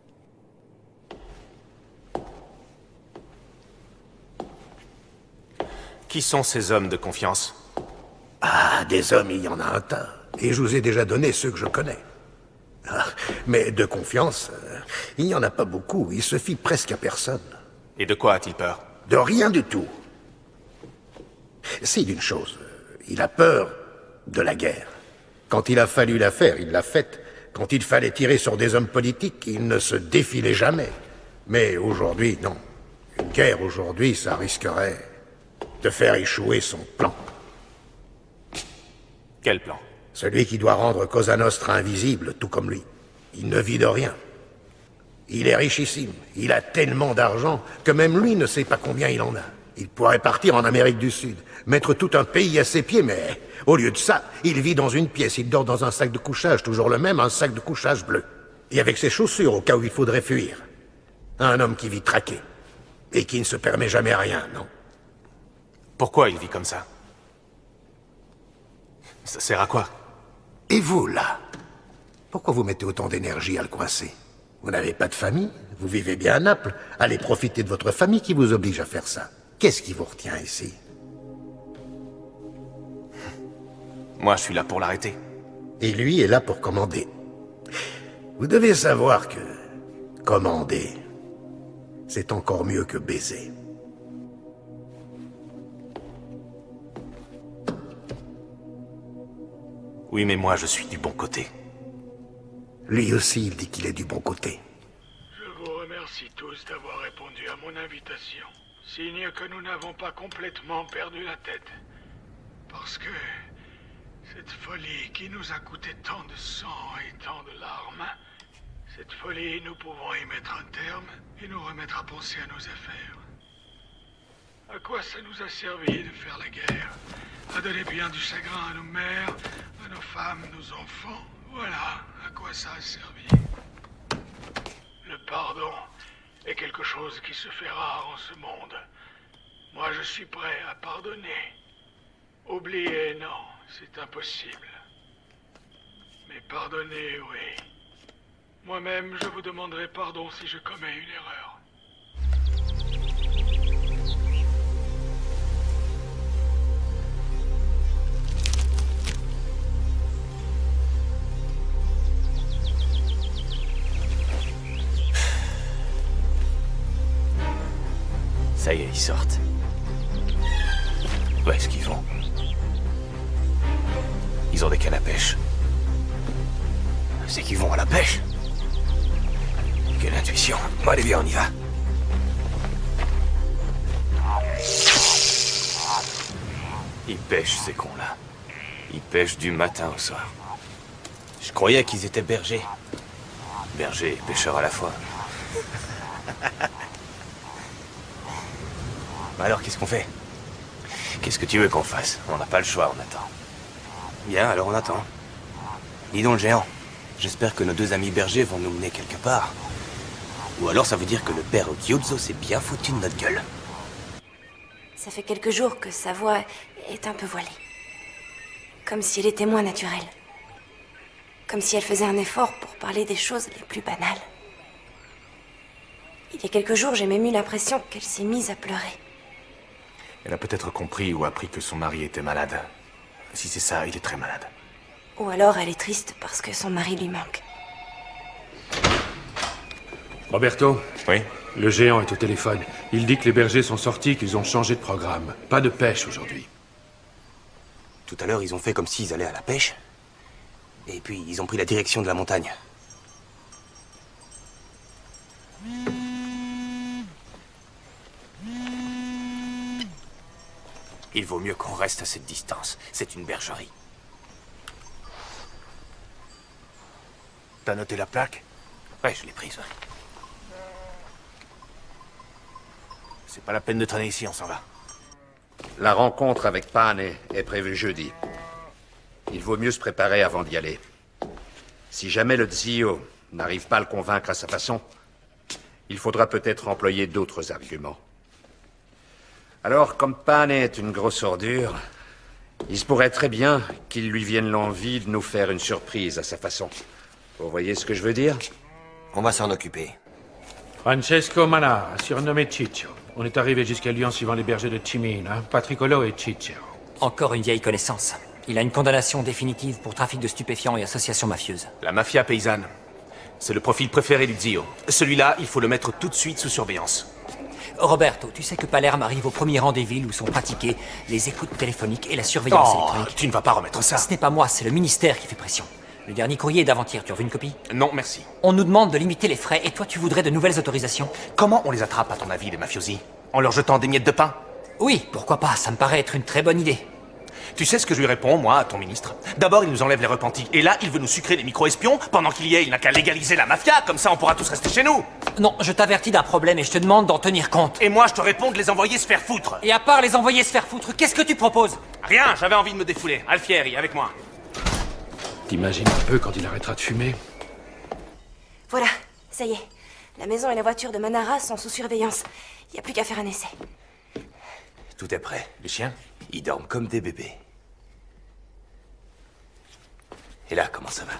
Qui sont ces hommes de confiance? Ah, des hommes, il y en a un tas. Et je vous ai déjà donné ceux que je connais. Ah, mais de confiance, euh, il n'y en a pas beaucoup. Il se fie presque à personne. Et de quoi a-t-il peur? De rien du tout. Si, d'une chose. Il a peur de la guerre. Quand il a fallu la faire, il l'a faite. Quand il fallait tirer sur des hommes politiques, il ne se défilait jamais. Mais aujourd'hui, non. Une guerre aujourd'hui, ça risquerait de faire échouer son plan. Quel plan? Celui qui doit rendre Cosa Nostra invisible, tout comme lui. Il ne vit de rien. Il est richissime. Il a tellement d'argent que même lui ne sait pas combien il en a. Il pourrait partir en Amérique du Sud, mettre tout un pays à ses pieds, mais au lieu de ça, il vit dans une pièce, il dort dans un sac de couchage, toujours le même, un sac de couchage bleu. Et avec ses chaussures, au cas où il faudrait fuir. Un homme qui vit traqué. Et qui ne se permet jamais rien, non? Pourquoi il vit comme ça? Ça sert à quoi? Et vous, là? Pourquoi vous mettez autant d'énergie à le coincer? Vous n'avez pas de famille? Vous vivez bien à Naples? Allez profiter de votre famille qui vous oblige à faire ça. Qu'est-ce qui vous retient ici? Moi, je suis là pour l'arrêter. Et lui est là pour commander. Vous devez savoir que... commander... c'est encore mieux que baiser. Oui, mais moi, je suis du bon côté. Lui aussi, il dit qu'il est du bon côté. Je vous remercie tous d'avoir répondu à mon invitation. Signe que nous n'avons pas complètement perdu la tête. Parce que cette folie qui nous a coûté tant de sang et tant de larmes, cette folie, nous pouvons y mettre un terme et nous remettre à penser à nos affaires. À quoi ça nous a servi de faire la guerre? À donner bien du chagrin à nos mères, à nos femmes, nos enfants. Voilà à quoi ça a servi. Le pardon est quelque chose qui se fait rare en ce monde. Moi, je suis prêt à pardonner. Oublier, non, c'est impossible. Mais pardonner, oui. Moi-même, je vous demanderai pardon si je commets une erreur. Ça y est, ils sortent. Où est-ce qu'ils vont? Ils ont des cannes à pêche. C'est qu'ils vont à la pêche. Quelle intuition. Bon, allez, viens, on y va. Ils pêchent, ces cons-là. Ils pêchent du matin au soir. Je croyais qu'ils étaient bergers. Bergers et pêcheurs à la fois. Bah alors, qu'est-ce qu'on fait? Qu'est-ce que tu veux qu'on fasse? On n'a pas le choix, on attend. Bien, alors on attend. Dis donc, le géant. J'espère que nos deux amis bergers vont nous mener quelque part. Ou alors ça veut dire que le père Occhiuzzo s'est bien foutu de notre gueule. Ça fait quelques jours que sa voix est un peu voilée. Comme si elle était moins naturelle. Comme si elle faisait un effort pour parler des choses les plus banales. Il y a quelques jours, j'ai même eu l'impression qu'elle s'est mise à pleurer. Elle a peut-être compris ou appris que son mari était malade. Si c'est ça, il est très malade. Ou alors elle est triste parce que son mari lui manque. Roberto? Oui? Le géant est au téléphone. Il dit que les bergers sont sortis, qu'ils ont changé de programme. Pas de pêche aujourd'hui. Tout à l'heure, ils ont fait comme s'ils allaient à la pêche. Et puis, ils ont pris la direction de la montagne. Il vaut mieux qu'on reste à cette distance. C'est une bergerie. T'as noté la plaque? Ouais, je l'ai prise, ouais. C'est pas la peine de traîner ici, on s'en va. La rencontre avec Pane est prévue jeudi. Il vaut mieux se préparer avant d'y aller. Si jamais le Zio n'arrive pas à le convaincre à sa façon, il faudra peut-être employer d'autres arguments. Alors, comme Pane est une grosse ordure, il se pourrait très bien qu'il lui vienne l'envie de nous faire une surprise à sa façon. Vous voyez ce que je veux dire? On va s'en occuper. Francesco Manara, surnommé Ciccio. On est arrivé jusqu'à lui en suivant les bergers de Cimina, Patricolo et Ciccio. Encore une vieille connaissance. Il a une condamnation définitive pour trafic de stupéfiants et association mafieuse. La mafia paysanne. C'est le profil préféré du Zio. Celui-là, il faut le mettre tout de suite sous surveillance. Roberto, tu sais que Palerme arrive au premier rang des villes où sont pratiquées les écoutes téléphoniques et la surveillance Oh, électronique. tu ne vas pas remettre ça. Ce n'est pas moi, c'est le ministère qui fait pression. Le dernier courrier est d'avant-hier, tu as vu une copie? Non, merci. On nous demande de limiter les frais et toi tu voudrais de nouvelles autorisations? Comment on les attrape, à ton avis, les mafiosi? En leur jetant des miettes de pain? Oui, pourquoi pas, ça me paraît être une très bonne idée. Tu sais ce que je lui réponds, moi, à ton ministre? D'abord, il nous enlève les repentis. Et là, il veut nous sucrer les micro-espions. Pendant qu'il y est, il n'a qu'à légaliser la mafia. Comme ça, on pourra tous rester chez nous. Non, je t'avertis d'un problème et je te demande d'en tenir compte. Et moi, je te réponds de les envoyer se faire foutre. Et à part les envoyer se faire foutre, qu'est-ce que tu proposes? Rien, j'avais envie de me défouler. Alfieri, avec moi. T'imagines un peu quand il arrêtera de fumer? Voilà, ça y est. La maison et la voiture de Manara sont sous surveillance. Il n'y a plus qu'à faire un essai. Tout est prêt. Les chiens? Ils dorment comme des bébés. Et là, comment ça va?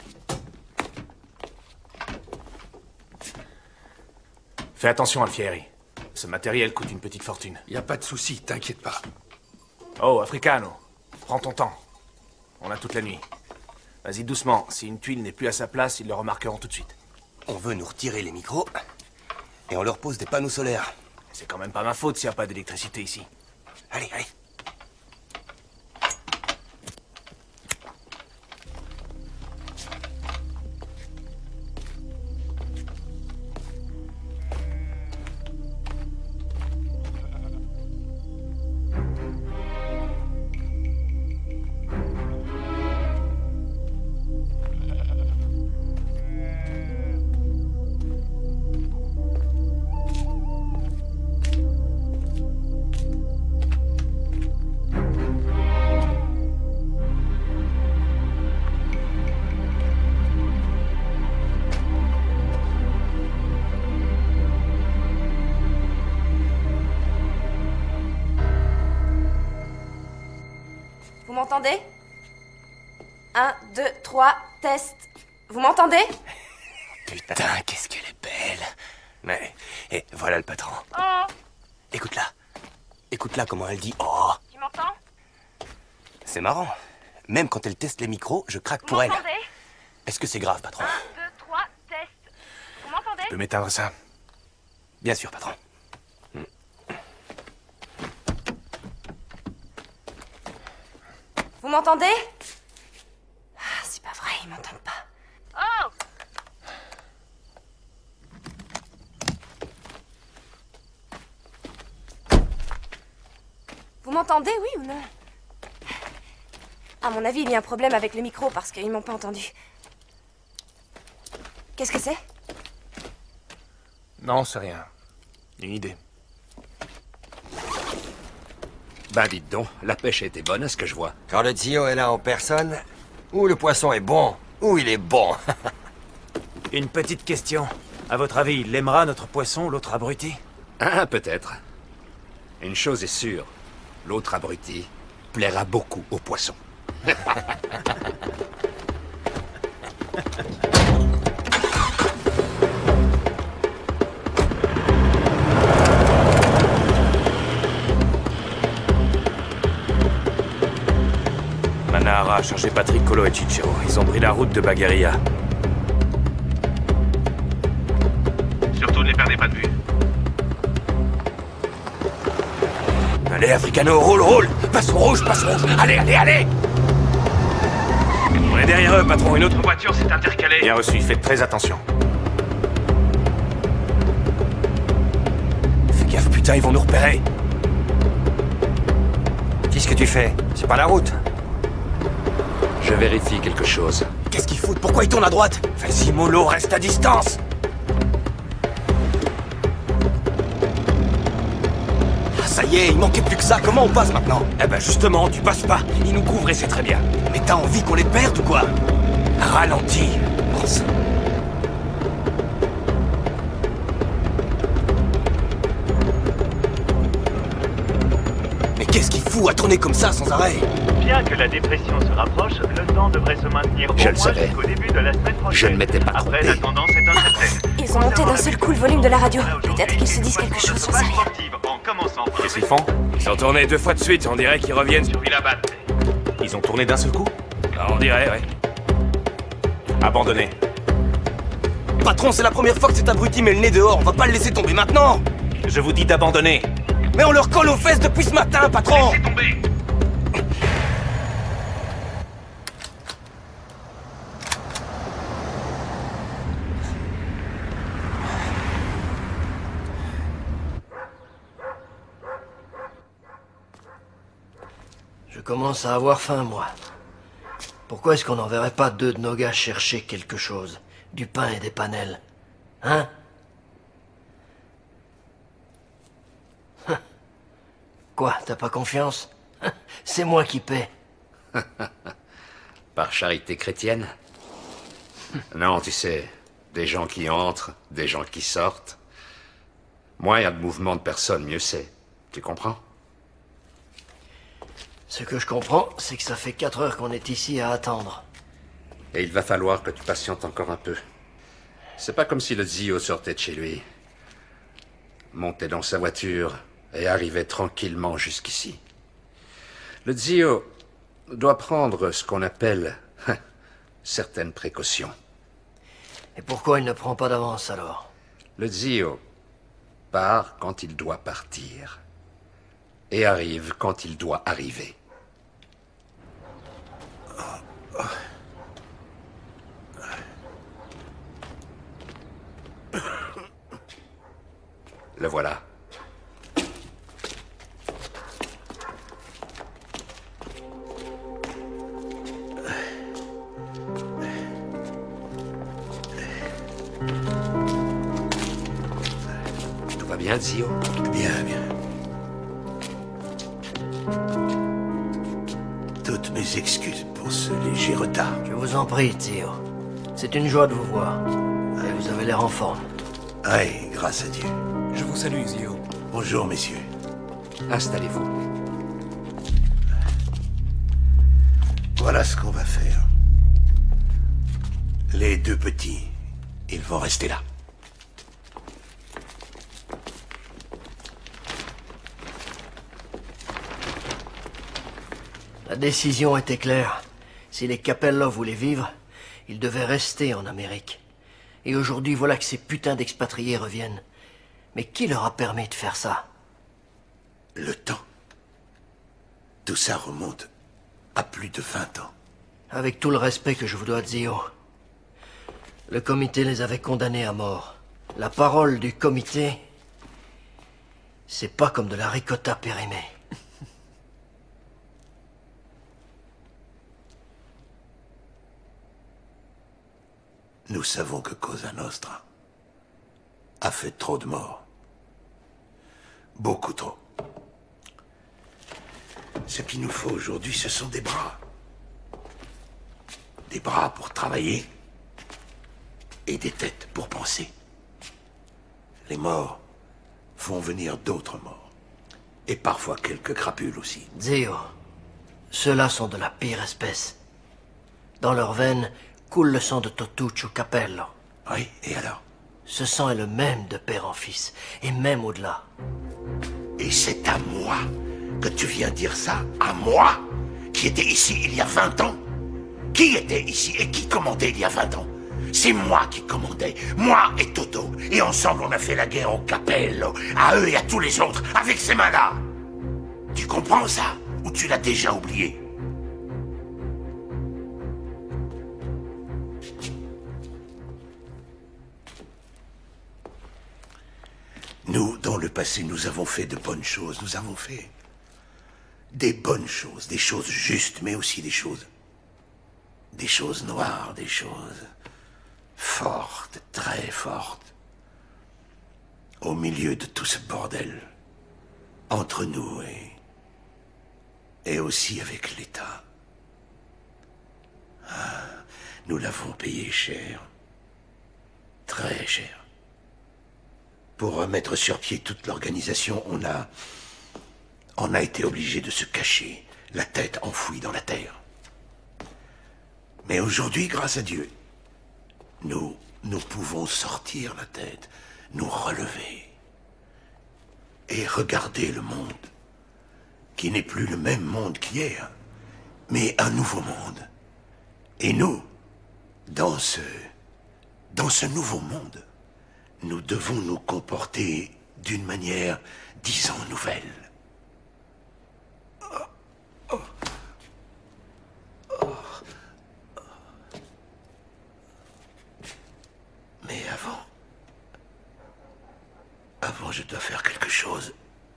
Fais attention, Alfieri. Ce matériel coûte une petite fortune. Y a pas de souci, t'inquiète pas. Oh, Africano. Prends ton temps. On a toute la nuit. Vas-y doucement. Si une tuile n'est plus à sa place, ils le remarqueront tout de suite. On veut nous retirer les micros et on leur pose des panneaux solaires. C'est quand même pas ma faute s'il n'y a pas d'électricité ici. Allez, allez. Vous m'entendez? Un, deux, trois, test. Vous m'entendez? Putain, qu'est-ce qu'elle est belle. Mais, et voilà le patron. Oh! Écoute-la. Écoute-la comment elle dit oh. Tu m'entends? C'est marrant. Même quand elle teste les micros, je craque pour Vous elle. m'entendez? Est-ce que c'est grave, patron? Un, deux, trois, test. Vous m'entendez? Tu peux m'éteindre ça? Bien sûr, patron. Vous m'entendez? Ah, c'est pas vrai, ils m'entendent pas. Oh! Vous m'entendez, oui ou non? À mon avis, il y a un problème avec le micro parce qu'ils m'ont pas entendu. Qu'est-ce que c'est? Non, c'est rien. Une idée. Ben dites donc, la pêche a été bonne à ce que je vois. Quand le Zio est là en personne, ou le poisson est bon, ou il est bon. Une petite question. À votre avis, il aimera notre poisson, l'autre abruti? Ah, peut-être. Une chose est sûre, l'autre abruti plaira beaucoup aux poissons. Manahara a chargé Patrick, Colo et Chichiro. Ils ont pris la route de Bagaria. Surtout ne les perdez pas de vue. Allez, Africano, roule, roule! Passe rouge, passe rouge! Allez, allez, allez! On est derrière eux, patron. Une autre voiture s'est intercalée. Bien reçu, faites très attention. Fais gaffe, putain, ils vont nous repérer. Qu'est-ce que tu fais? C'est pas la route. Je vérifie quelque chose. Qu'est-ce qu'ils foutent? Pourquoi ils tournent à droite? Vas-y, mollo, reste à distance! Ah, ça y est, il manquait plus que ça. Comment on passe maintenant? Eh ben justement, tu passes pas. Ils nous couvrent et c'est très bien. Mais t'as envie qu'on les perde ou quoi? Ralentis, pense. Mais qu'est-ce qu'il fout à tourner comme ça sans arrêt? Bien que la dépression se rapproche, le temps devrait se maintenir au Je le moins savais. jusqu'au début de la semaine prochaine. Je ne m'étais pas Après, trompé. la tendance est incertaine. Ils ont monté d'un seul coup le volume de la radio. Peut-être qu'ils se disent quelque chose, j'en sais rien. En commençant par Qu'est-ce qu'ils font? Ils ont tourné deux fois de suite, on dirait qu'ils reviennent sur Villabat. Ils ont tourné d'un seul coup? Ah, on dirait, ouais. Abandonné. Patron, c'est la première fois que cet abruti met le nez dehors, on va pas le laisser tomber maintenant! Je vous dis d'abandonner. Mais on leur colle aux fesses depuis ce matin, patron! Laissez tomber. Je commence à avoir faim, moi. Pourquoi est-ce qu'on n'enverrait pas deux de nos gars chercher quelque chose? Du pain et des panels. Hein? Quoi, t'as pas confiance? C'est moi qui paie. Par charité chrétienne? Non, tu sais, des gens qui entrent, des gens qui sortent. Moins il y a de mouvement de personnes, mieux c'est. Tu comprends? Ce que je comprends, c'est que ça fait quatre heures qu'on est ici à attendre. Et il va falloir que tu patientes encore un peu. C'est pas comme si le Zio sortait de chez lui, montait dans sa voiture et arrivait tranquillement jusqu'ici. Le Zio doit prendre ce qu'on appelle certaines précautions. Et pourquoi il ne prend pas d'avance alors? Le Zio part quand il doit partir et arrive quand il doit arriver. Le voilà. Tout va bien, Zio? Bien, bien. Toutes mes excuses pour ce léger retard. Je vous en prie, Zio. C'est une joie de vous voir. Et vous avez l'air en forme. Oui, grâce à Dieu. Je vous salue, Zio. Bonjour, messieurs. Installez-vous. Voilà ce qu'on va faire. Les deux petits, ils vont rester là. La décision était claire. Si les Capello voulaient vivre, ils devaient rester en Amérique. Et aujourd'hui, voilà que ces putains d'expatriés reviennent. Mais qui leur a permis de faire ça? Le temps. Tout ça remonte à plus de vingt ans. Avec tout le respect que je vous dois, Zio, le comité les avait condamnés à mort. La parole du comité, c'est pas comme de la ricotta périmée. Nous savons que Cosa Nostra a fait trop de morts. Beaucoup trop. Ce qu'il nous faut aujourd'hui, ce sont des bras. Des bras pour travailler et des têtes pour penser. Les morts font venir d'autres morts. Et parfois quelques crapules aussi. Zio, ceux-là sont de la pire espèce. Dans leurs veines coule le sang de Totuccio Capello. Oui, et alors? Ce sang est le même de père en fils, et même au-delà. Et c'est à moi que tu viens dire ça? À moi? Qui était ici il y a vingt ans? Qui était ici et qui commandait il y a vingt ans? C'est moi qui commandais, moi et Toto. Et ensemble, on a fait la guerre au Capello, à eux et à tous les autres, avec ces mains-là. Tu comprends ça? Ou tu l'as déjà oublié? Nous, dans le passé, nous avons fait de bonnes choses. Nous avons fait des bonnes choses, des choses justes, mais aussi des choses... des choses noires, des choses... fortes, très fortes. Au milieu de tout ce bordel, entre nous et... et aussi avec l'État. Ah, nous l'avons payé cher. Très cher. Pour remettre sur pied toute l'organisation, on a... on a été obligé de se cacher, la tête enfouie dans la terre. Mais aujourd'hui, grâce à Dieu, nous, nous pouvons sortir la tête, nous relever et regarder le monde, qui n'est plus le même monde qu'hier, mais un nouveau monde. Et nous, dans ce, dans ce nouveau monde, nous devons nous comporter d'une manière, disons, nouvelle. Oh, oh, oh. Mais avant... Avant, je dois faire quelque chose.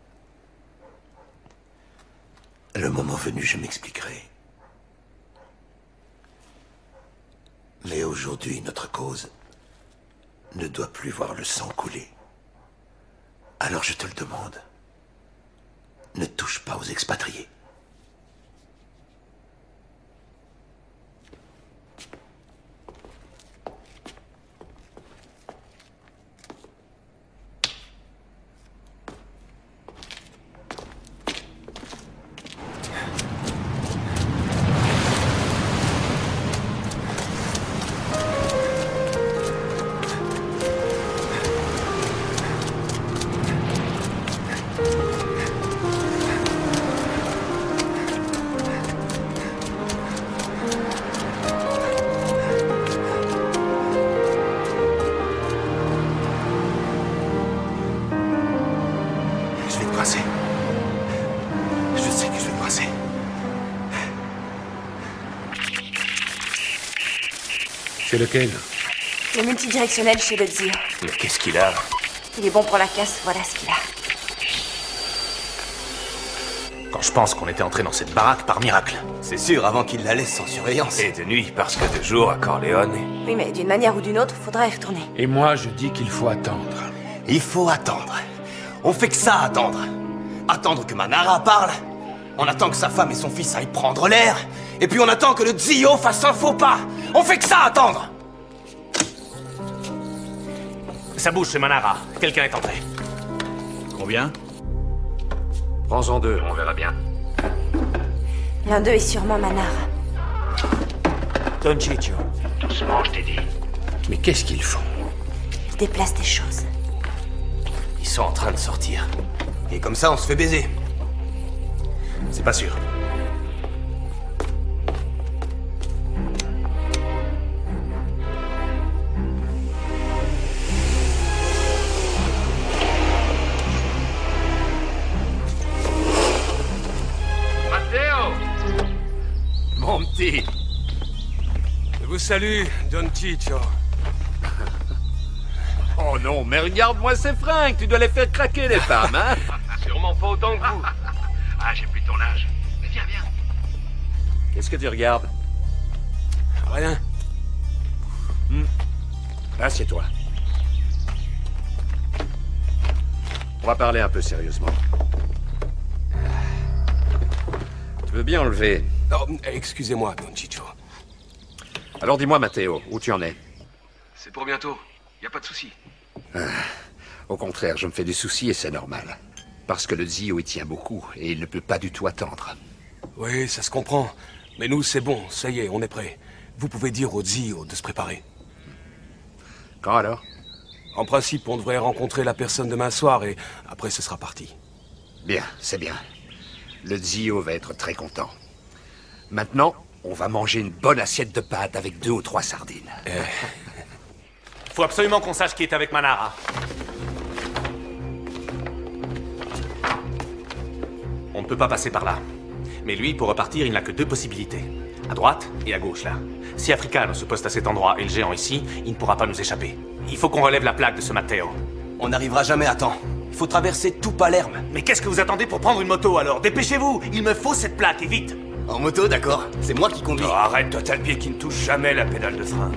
Le moment venu, je m'expliquerai. Mais aujourd'hui, notre cause ne doit plus voir le sang couler. Alors je te le demande, ne touche pas aux expatriés. C'est lequel? Le multidirectionnel chez le Zio. Mais qu'est-ce qu'il a? Il est bon pour la casse, voilà ce qu'il a. Quand je pense qu'on était entré dans cette baraque par miracle. C'est sûr, avant qu'il la laisse sans surveillance. Et de nuit, parce que de jour, à Corleone... Oui, mais d'une manière ou d'une autre, faudra y retourner. Et moi, je dis qu'il faut attendre. Il faut attendre. On fait que ça, attendre. Attendre que Manara parle. On attend que sa femme et son fils aillent prendre l'air. Et puis on attend que le Zio fasse un faux pas. On fait que ça, attendre. Ça bouge chez Manara. Quelqu'un est entré. Combien? Prends-en deux, on verra bien. L'un d'eux est sûrement Manara. Don Ciccio. Doucement, je t'ai dit. Mais qu'est-ce qu'ils font? Ils déplacent des choses. Ils sont en train de sortir. Et comme ça, on se fait baiser. C'est pas sûr. Mon petit. Je vous salue, Don Ciccio. Oh non, mais regarde-moi ces fringues, tu dois les faire craquer les femmes, hein? Sûrement pas autant que vous. Ah, j'ai plus ton âge. Mais viens, viens. Qu'est-ce que tu regardes? Rien. Hmm. Assieds-toi. On va parler un peu sérieusement. Tu veux bien enlever... Oh, excusez-moi, Don Ciccio. Alors dis-moi, Matteo, où tu en es? C'est pour bientôt. Y a pas de souci. Ah, au contraire, je me fais des soucis et c'est normal. Parce que le Zio y tient beaucoup, et il ne peut pas du tout attendre. Oui, ça se comprend. Mais nous, c'est bon, ça y est, on est prêts. Vous pouvez dire au Zio de se préparer. Quand alors? En principe, on devrait rencontrer la personne demain soir, et après, ce sera parti. Bien, c'est bien. Le Zio va être très content. Maintenant, on va manger une bonne assiette de pâtes avec deux ou trois sardines. Eh. Faut absolument qu'on sache qui est avec Manara. On ne peut pas passer par là. Mais lui, pour repartir, il n'a que deux possibilités. À droite et à gauche, là. Si Africano se poste à cet endroit et le géant ici, il ne pourra pas nous échapper. Il faut qu'on relève la plaque de ce Matteo. On n'arrivera jamais à temps. Il faut traverser tout Palerme. Mais qu'est-ce que vous attendez pour prendre une moto, alors? Dépêchez-vous! Il me faut cette plaque, et vite! En moto, d'accord. C'est moi qui conduis. Oh, arrête, toi, t'as le pied qui ne touche jamais la pédale de frein.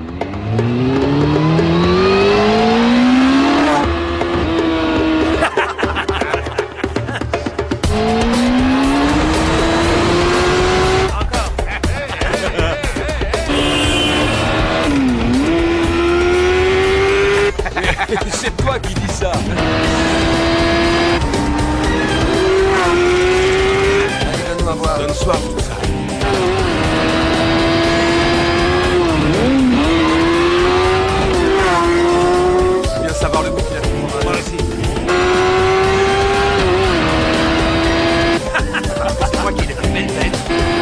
C'est toi qui dis ça. Donne-moi voir. Donne soif tout ça. Bien savoir le goût qu'il a fait pour moi aussi. C'est moi qui l'ai fait belle bête.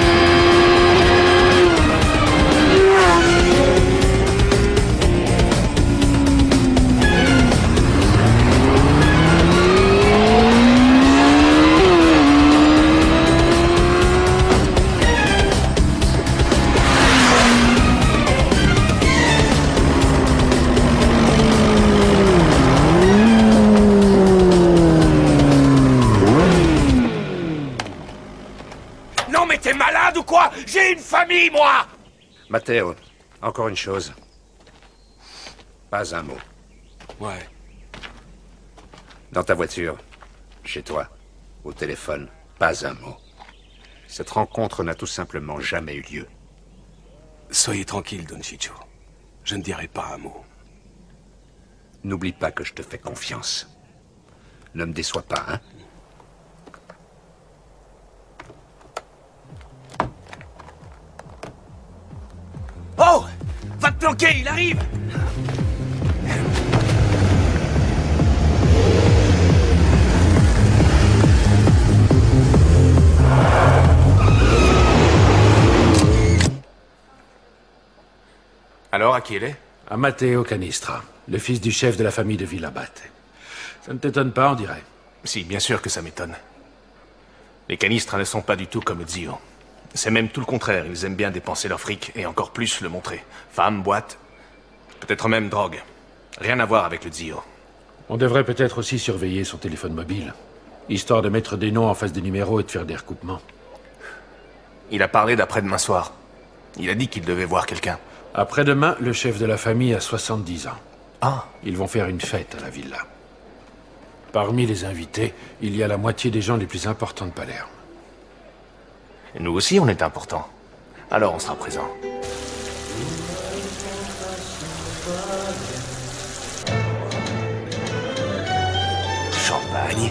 T'es malade ou quoi? J'ai une famille, moi! Matteo, encore une chose. Pas un mot. Ouais. Dans ta voiture, chez toi, au téléphone, pas un mot. Cette rencontre n'a tout simplement jamais eu lieu. Soyez tranquille, Don Chicho. Je ne dirai pas un mot. N'oublie pas que je te fais confiance. Ne me déçois pas, hein? Oh! Va te planquer, il arrive! Alors, à qui elle est? À Matteo Canistra, le fils du chef de la famille de Villabate. Ça ne t'étonne pas, on dirait? Si, bien sûr que ça m'étonne. Les Canistra ne sont pas du tout comme le Zio. C'est même tout le contraire, ils aiment bien dépenser leur fric et encore plus le montrer. Femmes, boîtes, peut-être même drogue. Rien à voir avec le Zio. On devrait peut-être aussi surveiller son téléphone mobile, histoire de mettre des noms en face des numéros et de faire des recoupements. Il a parlé d'après-demain soir. Il a dit qu'il devait voir quelqu'un. Après-demain, le chef de la famille a soixante-dix ans. Ah. Ils vont faire une fête à la villa. Parmi les invités, il y a la moitié des gens les plus importants de Palerme. Et nous aussi, on est importants. Alors on sera présents. Champagne.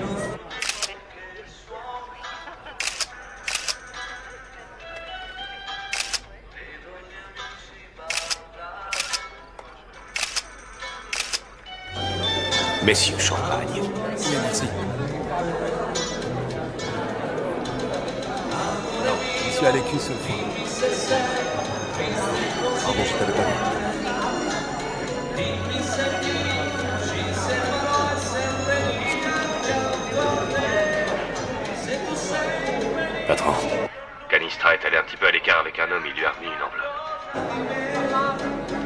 Messieurs, champagne. Oui, merci. Non, je suis à l'écu ce fois. Pardon, je t'avais pas vu. Patron. Canistra est allé un petit peu à l'écart avec un homme, il lui a remis une enveloppe.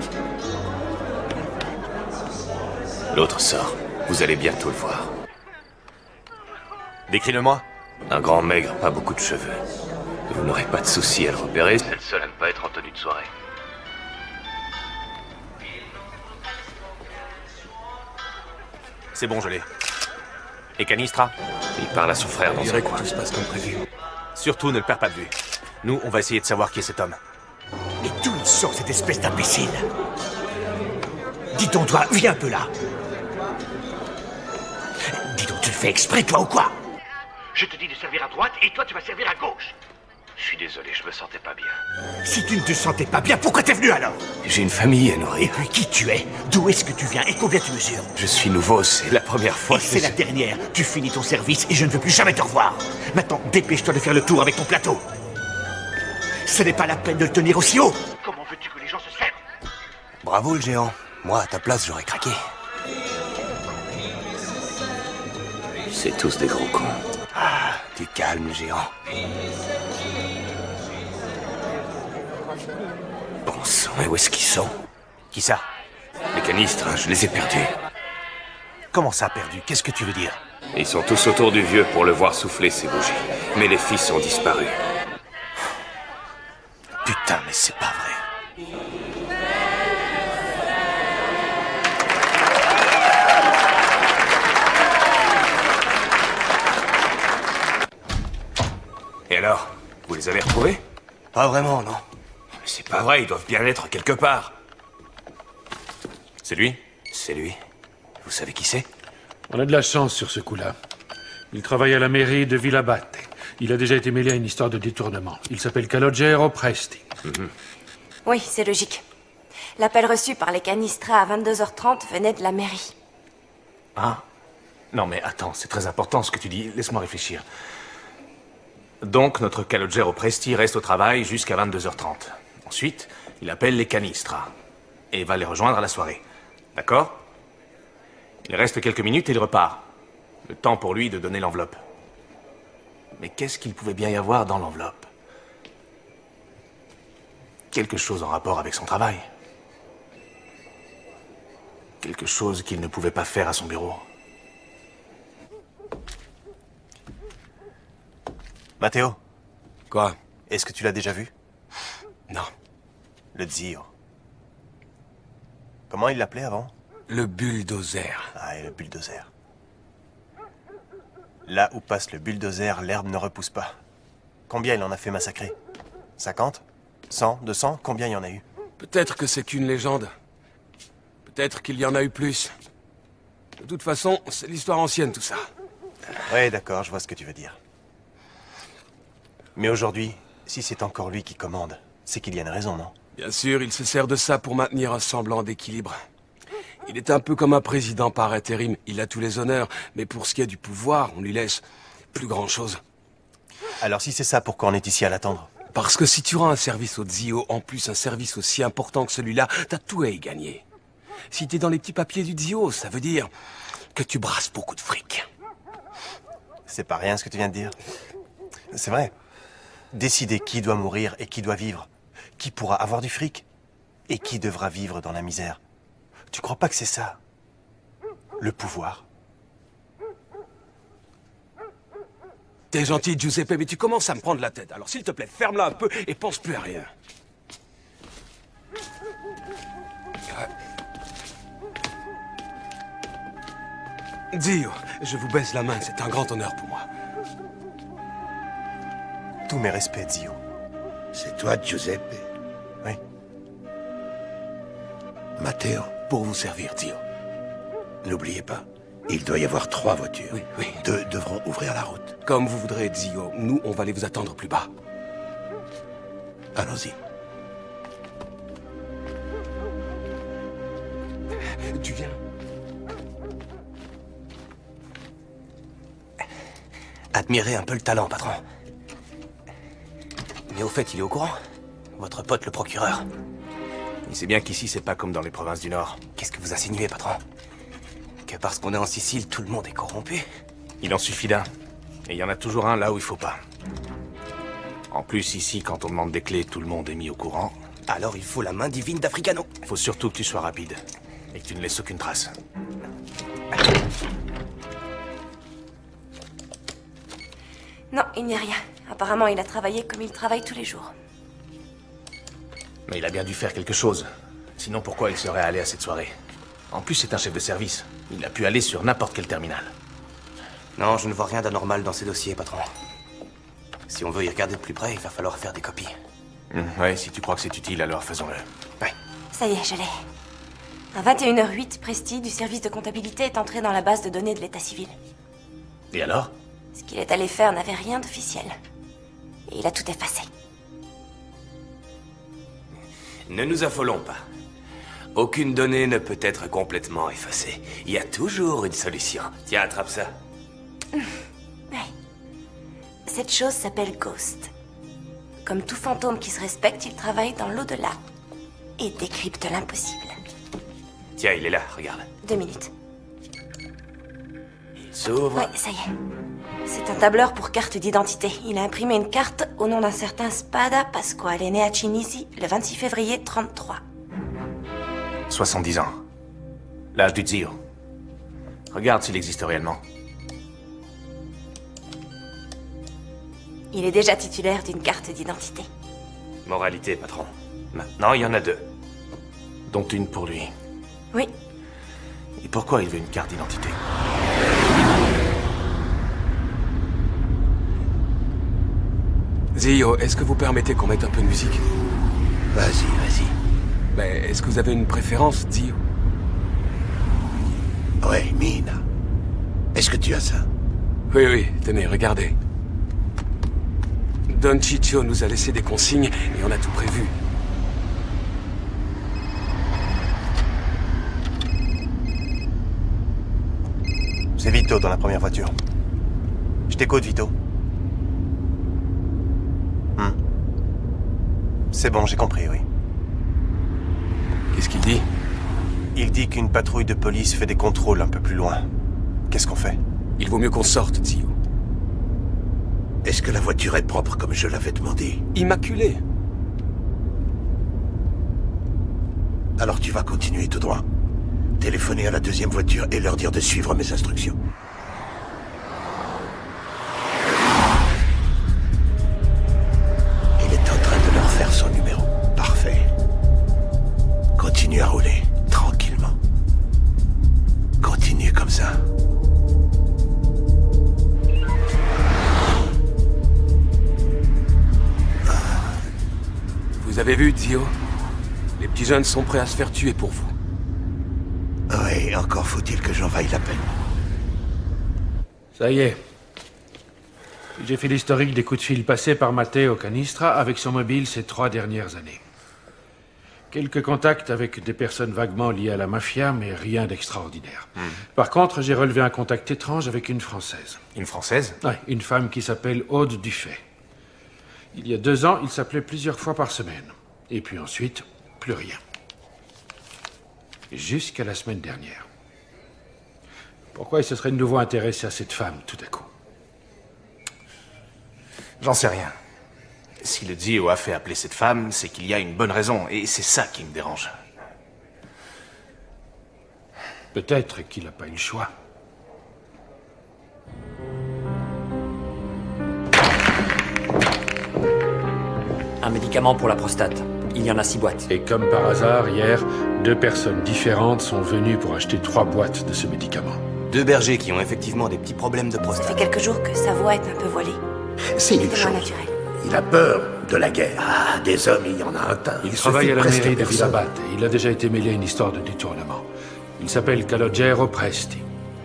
L'autre sort. Vous allez bientôt le voir. Décris-le-moi. Un grand maigre, pas beaucoup de cheveux. Vous n'aurez pas de souci à le repérer, c'est le seul à ne pas être en tenue de soirée. C'est bon, je l'ai. Et Canistra? Il parle à son frère dans un coin. Tout se passe comme prévu. Surtout, ne le perds pas de vue. Nous, on va essayer de savoir qui est cet homme. Et d'où il sort cette espèce d'imbécile? Dis donc, toi, viens un peu là. Dis donc, tu le fais exprès, toi, ou quoi? Je te dis de servir à droite et toi tu vas servir à gauche. Je suis désolé, je me sentais pas bien. Si tu ne te sentais pas bien, pourquoi t'es venu alors? J'ai une famille à Et nourrir. puis qui tu es? D'où est-ce que tu viens et combien tu mesures? Je suis nouveau, c'est la première fois Et que c'est je- la dernière. Tu finis ton service et je ne veux plus jamais te revoir. Maintenant, dépêche-toi de faire le tour avec ton plateau. Ce n'est pas la peine de le tenir aussi haut. Comment veux-tu que les gens se servent? Bravo le géant. Moi, à ta place, j'aurais craqué. C'est tous des gros cons. Ah, tu calmes, géant. Bon sang, et où est-ce qu'ils sont? Qui ça? Les canistres, je les ai perdus. Comment ça, perdu? Qu'est-ce que tu veux dire? Ils sont tous autour du vieux pour le voir souffler ses bougies. Mais les fils ont disparu. Putain, mais c'est pas vrai. Et alors? Vous les avez retrouvés? Pas vraiment, non. Mais c'est pas vrai, ils doivent bien être quelque part. C'est lui? C'est lui. Vous savez qui c'est? On a de la chance sur ce coup-là. Il travaille à la mairie de Villabate. Il a déjà été mêlé à une histoire de détournement. Il s'appelle Calogero Presti. Mm-hmm. Oui, c'est logique. L'appel reçu par les Canistras à vingt-deux heures trente venait de la mairie. Ah? Non mais attends, c'est très important ce que tu dis. Laisse-moi réfléchir. Donc, notre Calogero Presti reste au travail jusqu'à vingt-deux heures trente. Ensuite, il appelle les Canistras. Et va les rejoindre à la soirée. D'accord? Il reste quelques minutes et il repart. Le temps pour lui de donner l'enveloppe. Mais qu'est-ce qu'il pouvait bien y avoir dans l'enveloppe? Quelque chose en rapport avec son travail. Quelque chose qu'il ne pouvait pas faire à son bureau. Matteo? Quoi? Est-ce que tu l'as déjà vu? Non. Le Zio. Comment il l'appelait avant? Le bulldozer. Ah, et le bulldozer. Là où passe le bulldozer, l'herbe ne repousse pas. Combien il en a fait massacrer? cinquante? cent? deux cents? Combien il y en a eu? Peut-être que c'est qu'une légende. Peut-être qu'il y en a eu plus. De toute façon, c'est l'histoire ancienne, tout ça. Oui, d'accord, je vois ce que tu veux dire. Mais aujourd'hui, si c'est encore lui qui commande, c'est qu'il y a une raison, non? Bien sûr, il se sert de ça pour maintenir un semblant d'équilibre. Il est un peu comme un président par intérim. Il a tous les honneurs, mais pour ce qui est du pouvoir, on lui laisse plus grand-chose. Alors si c'est ça, pourquoi on est ici à l'attendre? Parce que si tu rends un service au Zio, en plus un service aussi important que celui-là, t'as tout à y gagner. Si t'es dans les petits papiers du Zio, ça veut dire que tu brasses beaucoup de fric. C'est pas rien ce que tu viens de dire. C'est vrai. Décider qui doit mourir et qui doit vivre. Qui pourra avoir du fric et qui devra vivre dans la misère. Tu crois pas que c'est ça? Le pouvoir. T'es gentil, Giuseppe, mais tu commences à me prendre la tête. Alors s'il te plaît, ferme-la un peu et pense plus à rien. Zio, je vous baisse la main, c'est un grand honneur pour moi. Tous mes respects, Zio. C'est toi, Giuseppe? Oui. Matteo? Pour vous servir, Zio. N'oubliez pas, il doit y avoir trois voitures. Oui, oui. Deux devront ouvrir la route. Comme vous voudrez, Zio. Nous, on va aller vous attendre plus bas. Allons-y. Tu viens? Admirez un peu le talent, patron. Mais au fait, il est au courant? Votre pote, le procureur. Il sait bien qu'ici, c'est pas comme dans les provinces du Nord. Qu'est-ce que vous insinuez, patron? Que parce qu'on est en Sicile, tout le monde est corrompu? Il en suffit d'un. Et il y en a toujours un là où il faut pas. En plus, ici, quand on demande des clés, tout le monde est mis au courant. Alors il faut la main divine d'Africano. Faut surtout que tu sois rapide. Et que tu ne laisses aucune trace. Non, il n'y a rien. Apparemment, il a travaillé comme il travaille tous les jours. Mais il a bien dû faire quelque chose. Sinon, pourquoi il serait allé à cette soirée? En plus, c'est un chef de service. Il a pu aller sur n'importe quel terminal. Non, je ne vois rien d'anormal dans ces dossiers, patron. Si on veut y regarder de plus près, il va falloir faire des copies. Mmh, ouais, si tu crois que c'est utile, alors faisons-le. Ouais. Ça y est, je l'ai. À vingt et une heures huit, Presti, du service de comptabilité, est entré dans la base de données de l'état civil. Et alors? Ce qu'il est allé faire n'avait rien d'officiel. Et il a tout effacé. Ne nous affolons pas. Aucune donnée ne peut être complètement effacée. Il y a toujours une solution. Tiens, attrape ça. Ouais. Cette chose s'appelle Ghost. Comme tout fantôme qui se respecte, il travaille dans l'au-delà. Et décrypte l'impossible. Tiens, il est là, regarde. Deux minutes. Il s'ouvre. Ouais, ça y est. C'est un tableur pour carte d'identité. Il a imprimé une carte au nom d'un certain Spada Pasquale, né à Cinisi le vingt-six février trente-trois. soixante-dix ans. L'âge du Zio. Regarde s'il existe réellement. Il est déjà titulaire d'une carte d'identité. Moralité, patron. Maintenant, il y en a deux. Dont une pour lui. Oui. Et pourquoi il veut une carte d'identité? Zio, est-ce que vous permettez qu'on mette un peu de musique? Vas-y, vas-y. Ben, est-ce que vous avez une préférence, Zio? Ouais, Mina. Est-ce que tu as ça? Oui, oui, tenez, regardez. Don Ciccio nous a laissé des consignes et on a tout prévu. C'est Vito dans la première voiture. Je t'écoute, Vito. Hmm. C'est bon, j'ai compris, oui. Qu'est-ce qu'il dit? Il dit qu'une patrouille de police fait des contrôles un peu plus loin. Qu'est-ce qu'on fait? Il vaut mieux qu'on sorte, Zio. Est-ce que la voiture est propre comme je l'avais demandé? Immaculée. Alors tu vas continuer tout droit. Téléphoner à la deuxième voiture et leur dire de suivre mes instructions. Il est en train de leur faire son numéro. Parfait. Continue à rouler, tranquillement. Continue comme ça. Vous avez vu, Zio? Les petits jeunes sont prêts à se faire tuer pour vous. Oui, encore faut-il que j'en vaille la peine. Ça y est. J'ai fait l'historique des coups de fil passés par Matteo Canistra avec son mobile ces trois dernières années. Quelques contacts avec des personnes vaguement liées à la mafia, mais rien d'extraordinaire. Mmh. Par contre, j'ai relevé un contact étrange avec une Française. Une Française? Oui, une femme qui s'appelle Aude Dufay. Il y a deux ans, il s'appelait plusieurs fois par semaine. Et puis ensuite, plus rien. Jusqu'à la semaine dernière. Pourquoi il se serait de nouveau intéressé à cette femme, tout à coup? J'en sais rien. Si le Zio a fait appeler cette femme, c'est qu'il y a une bonne raison, et c'est ça qui me dérange. Peut-être qu'il n'a pas eu le choix. Un médicament pour la prostate. Il y en a six boîtes. Et comme par hasard, hier, deux personnes différentes sont venues pour acheter trois boîtes de ce médicament. Deux bergers qui ont effectivement des petits problèmes de Ça prostate. fait quelques jours que sa voix est un peu voilée. C'est une C'était chose. moins naturel. Il a peur de la guerre. Ah, des hommes, il y en a un tas. Il se travaille fie à la presque mairie de personne. Villabat et il a déjà été mêlé à une histoire de détournement. Il s'appelle Calogero Presti.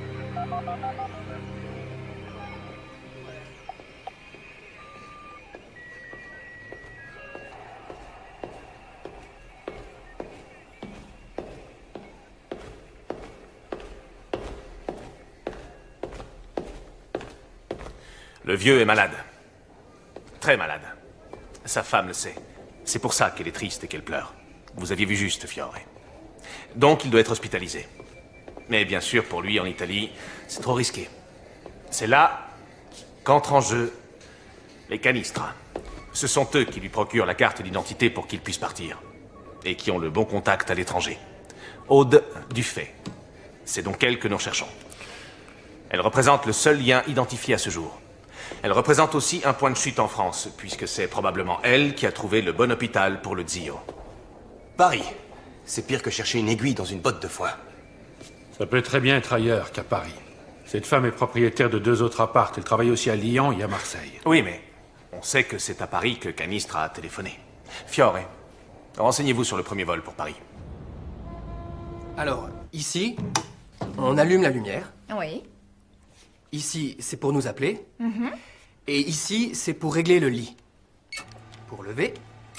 Le vieux est malade. Très malade. Sa femme le sait. C'est pour ça qu'elle est triste et qu'elle pleure. Vous aviez vu juste, Fiore. Donc il doit être hospitalisé. Mais bien sûr, pour lui, en Italie, c'est trop risqué. C'est là qu'entrent en jeu les Canistra. Ce sont eux qui lui procurent la carte d'identité pour qu'il puisse partir. Et qui ont le bon contact à l'étranger. Aude Dufay. C'est donc elle que nous recherchons. Elle représente le seul lien identifié à ce jour. Elle représente aussi un point de chute en France, puisque c'est probablement elle qui a trouvé le bon hôpital pour le Zio. Paris. C'est pire que chercher une aiguille dans une botte de foin. Ça peut très bien être ailleurs qu'à Paris. Cette femme est propriétaire de deux autres apparts. Elle travaille aussi à Lyon et à Marseille. Oui, mais on sait que c'est à Paris que Canistra a téléphoné. Fiore, renseignez-vous sur le premier vol pour Paris. Alors, ici, on allume la lumière. Oui. Ici, c'est pour nous appeler. Mhm. Et ici, c'est pour régler le lit. Pour lever.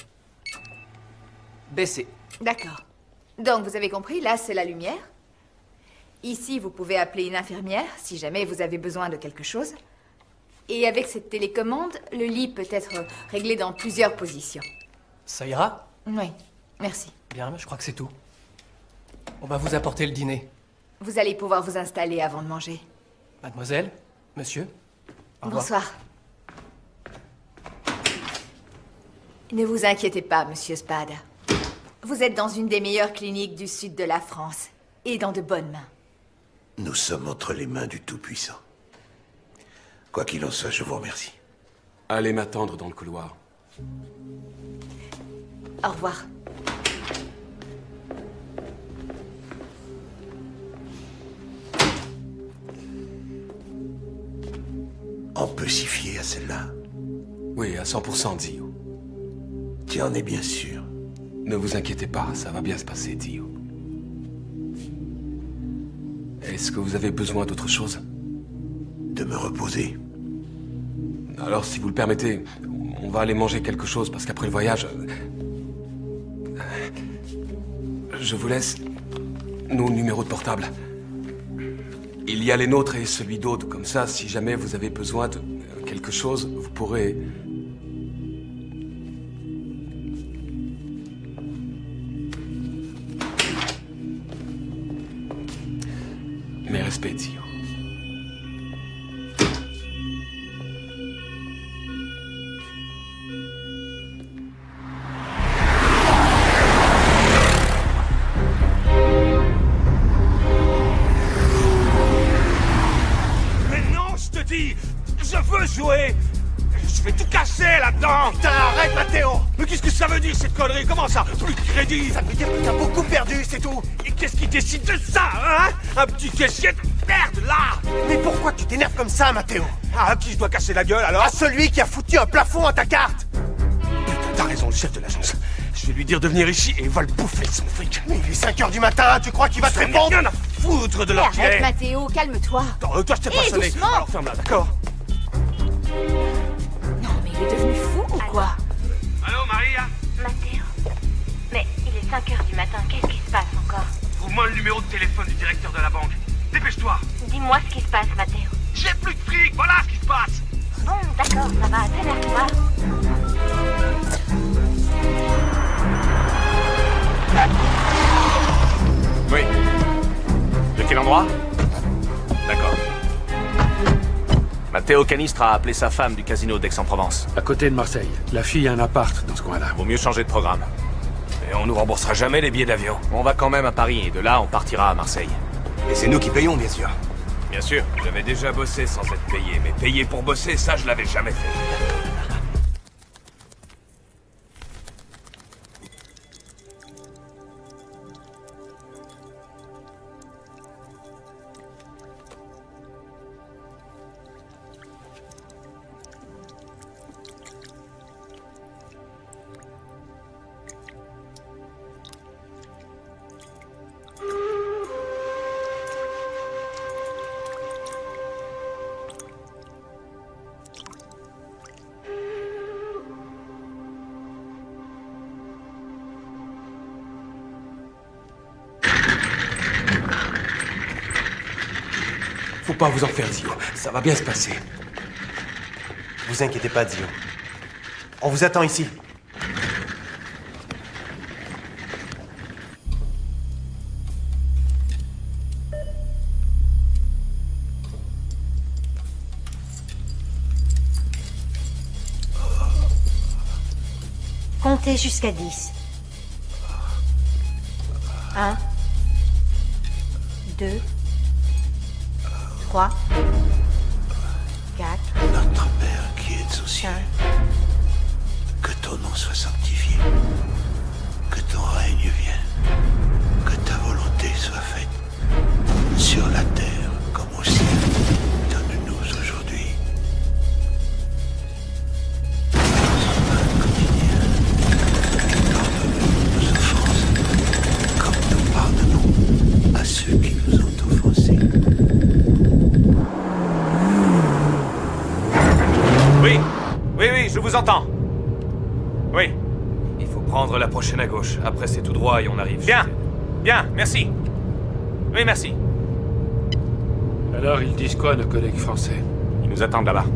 Baisser. D'accord. Donc, vous avez compris, là, c'est la lumière. Ici, vous pouvez appeler une infirmière si jamais vous avez besoin de quelque chose. Et avec cette télécommande, le lit peut être réglé dans plusieurs positions. Ça ira? Oui, merci. Bien, je crois que c'est tout. On va vous apporter le dîner. Vous allez pouvoir vous installer avant de manger. Mademoiselle, monsieur, au revoir. Bonsoir. Ne vous inquiétez pas, monsieur Spada. Vous êtes dans une des meilleures cliniques du sud de la France. Et dans de bonnes mains. Nous sommes entre les mains du Tout-Puissant. Quoi qu'il en soit, je vous remercie. Allez m'attendre dans le couloir. Au revoir. On peut s'y fier à celle-là? Oui, à cent pour cent, Dio. Tu en es bien sûr? Ne vous inquiétez pas, ça va bien se passer, Dio. Est-ce que vous avez besoin d'autre chose? De me reposer. Alors, si vous le permettez, on va aller manger quelque chose, parce qu'après le voyage... Je vous laisse nos numéros de portable. Il y a les nôtres et celui d'autre, comme ça, si jamais vous avez besoin de quelque chose, vous pourrez... Mes respects, Dio. Mais non, je te dis, je veux jouer. Je vais tout casser là-dedans. Putain, arrête, Mathéo. Mais qu'est-ce que ça veut dire, cette connerie? Comment ça? Plus de crédit? Ça veut dire que t'as beaucoup perdu, c'est tout. Et qu'est-ce qui décide de ça, hein? Un petit caissier de merde, là. Mais pourquoi tu t'énerves comme ça, Mathéo? Ah, à qui je dois casser la gueule, alors? À celui qui a foutu un plafond à ta carte. Putain, t'as raison, le chef de l'agence. Je vais lui dire de venir ici et il va le bouffer, son fric. Mais il est cinq heures du matin, tu crois qu'il va te répondre? Rien à foutre de leur Arrête, tirer. Mathéo, calme-toi. Attends, toi, je t'ai pas Hé, sonné. doucement. Alors ferme-la, d'accord? Non, mais il est devenu fou ou quoi? Allô, Maria? Mathéo. Mais il est cinq heures du matin, qu'est-ce qui se passe encore? Trouve-moi le numéro de téléphone du directeur de la banque. Dépêche-toi. Dis-moi ce qui se passe, Mathéo. J'ai plus de fric, voilà ce qui se passe. Bon, d'accord, ça va, t'énerve pas. Oui. De quel endroit? D'accord. Matteo Canistra a appelé sa femme du casino d'Aix-en-Provence. À côté de Marseille. La fille a un appart dans ce coin-là. Vaut mieux changer de programme. Et on nous remboursera jamais les billets d'avion. On va quand même à Paris et de là, on partira à Marseille. Et c'est nous qui payons, bien sûr. Bien sûr. J'avais déjà bossé sans être payé, mais payer pour bosser, ça, je l'avais jamais fait. Faut pas vous en faire, Dio. Ça va bien se passer. Vous inquiétez pas, Dio. On vous attend ici. Comptez jusqu'à dix. Un. Deux. Trois. Quatre. Notre Père qui es aux cieux, que ton nom soit sanctifié, que ton règne vienne, que ta volonté soit faite, sur la terre comme au ciel. Donne-nous aujourd'hui notre pain quotidien. Pardonne-nous nos offenses, comme nous pardonnons à ceux qui nous ont offensés. Oui, oui, je vous entends. Oui. Il faut prendre la prochaine à gauche. Après, c'est tout droit et on arrive. Bien. Bien, merci. Oui, merci. Alors, ils disent quoi, nos collègues français? Ils nous attendent là-bas.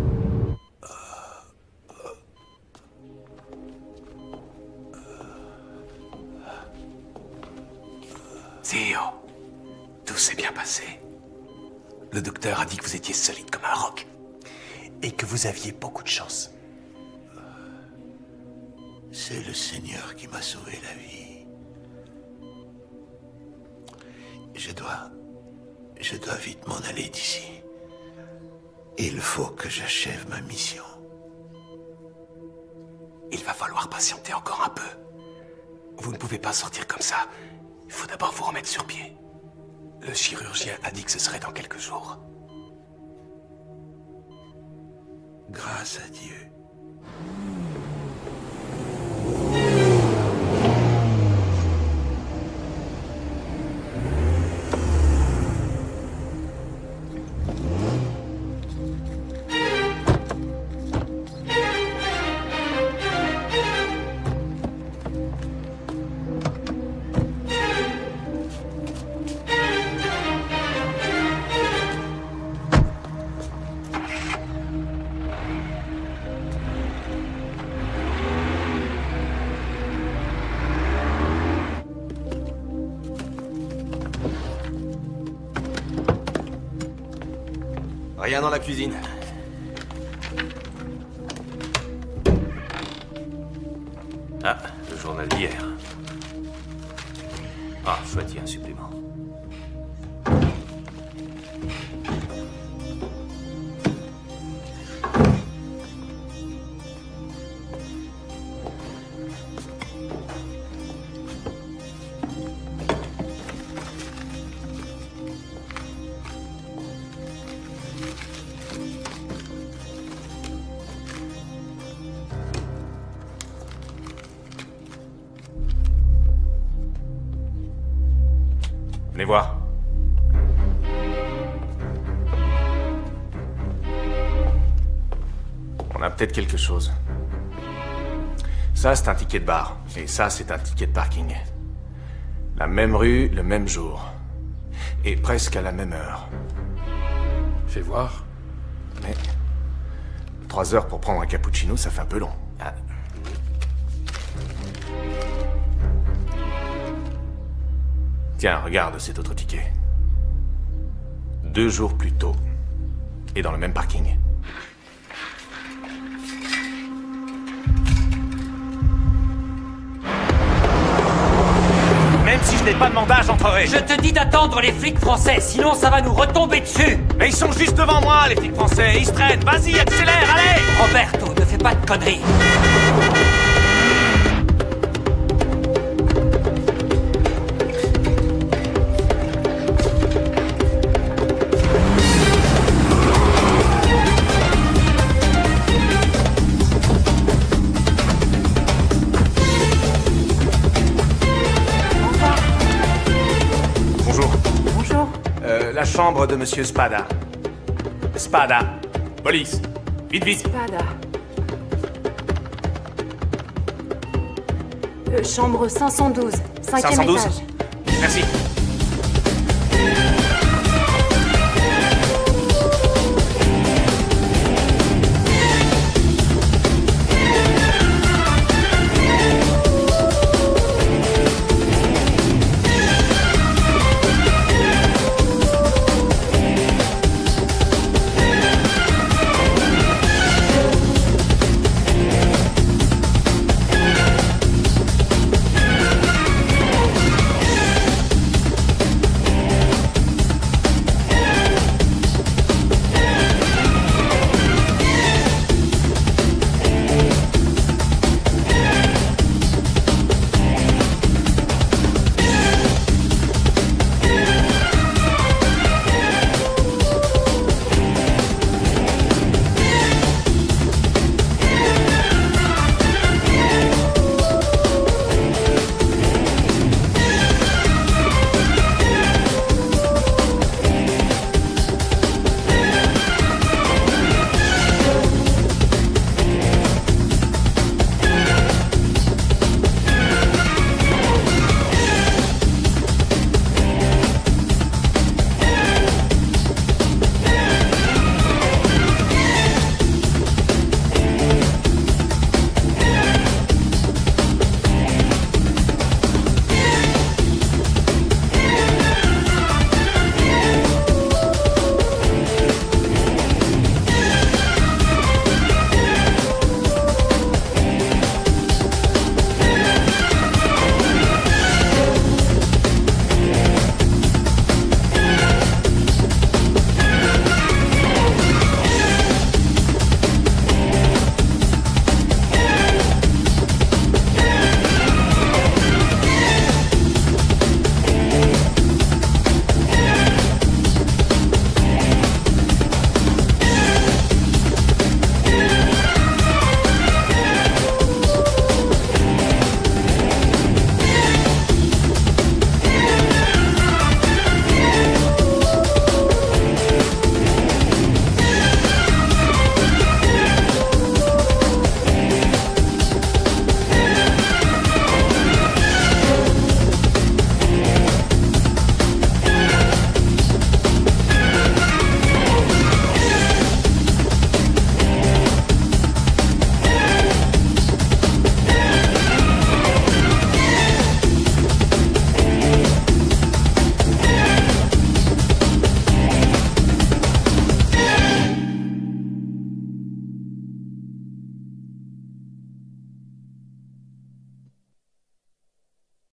Zio, tout s'est bien passé. Le docteur a dit que vous étiez solide comme un roc. Et que vous aviez beaucoup de chance. C'est le Seigneur qui m'a sauvé la vie. Je dois... Je dois vite m'en aller d'ici. Il faut que j'achève ma mission. Il va falloir patienter encore un peu. Vous ne pouvez pas sortir comme ça. Il faut d'abord vous remettre sur pied. Le chirurgien a dit que ce serait dans quelques jours. Grâce à Dieu. Rien dans la cuisine. Ah, le journal d'hier. Ah, chouette, il y a un supplément. Venez voir. On a peut-être quelque chose. Ça, c'est un ticket de bar. Et ça, c'est un ticket de parking. La même rue, le même jour. Et presque à la même heure. Fais voir. Mais... Trois heures pour prendre un cappuccino, ça fait un peu long. Ah. Tiens, regarde cet autre ticket. Deux jours plus tôt. Et dans le même parking. Même si je n'ai pas de mandat, j'entrerai. Je te dis d'attendre les flics français, sinon ça va nous retomber dessus. Mais ils sont juste devant moi, les flics français. Ils se traînent. Vas-y, accélère, allez. Roberto, ne fais pas de conneries. La chambre de Monsieur Spada. Spada. Police. Vite, vite. Spada. Euh, chambre cinq cent douze. Cinquième cinq cent douze. étage. Merci.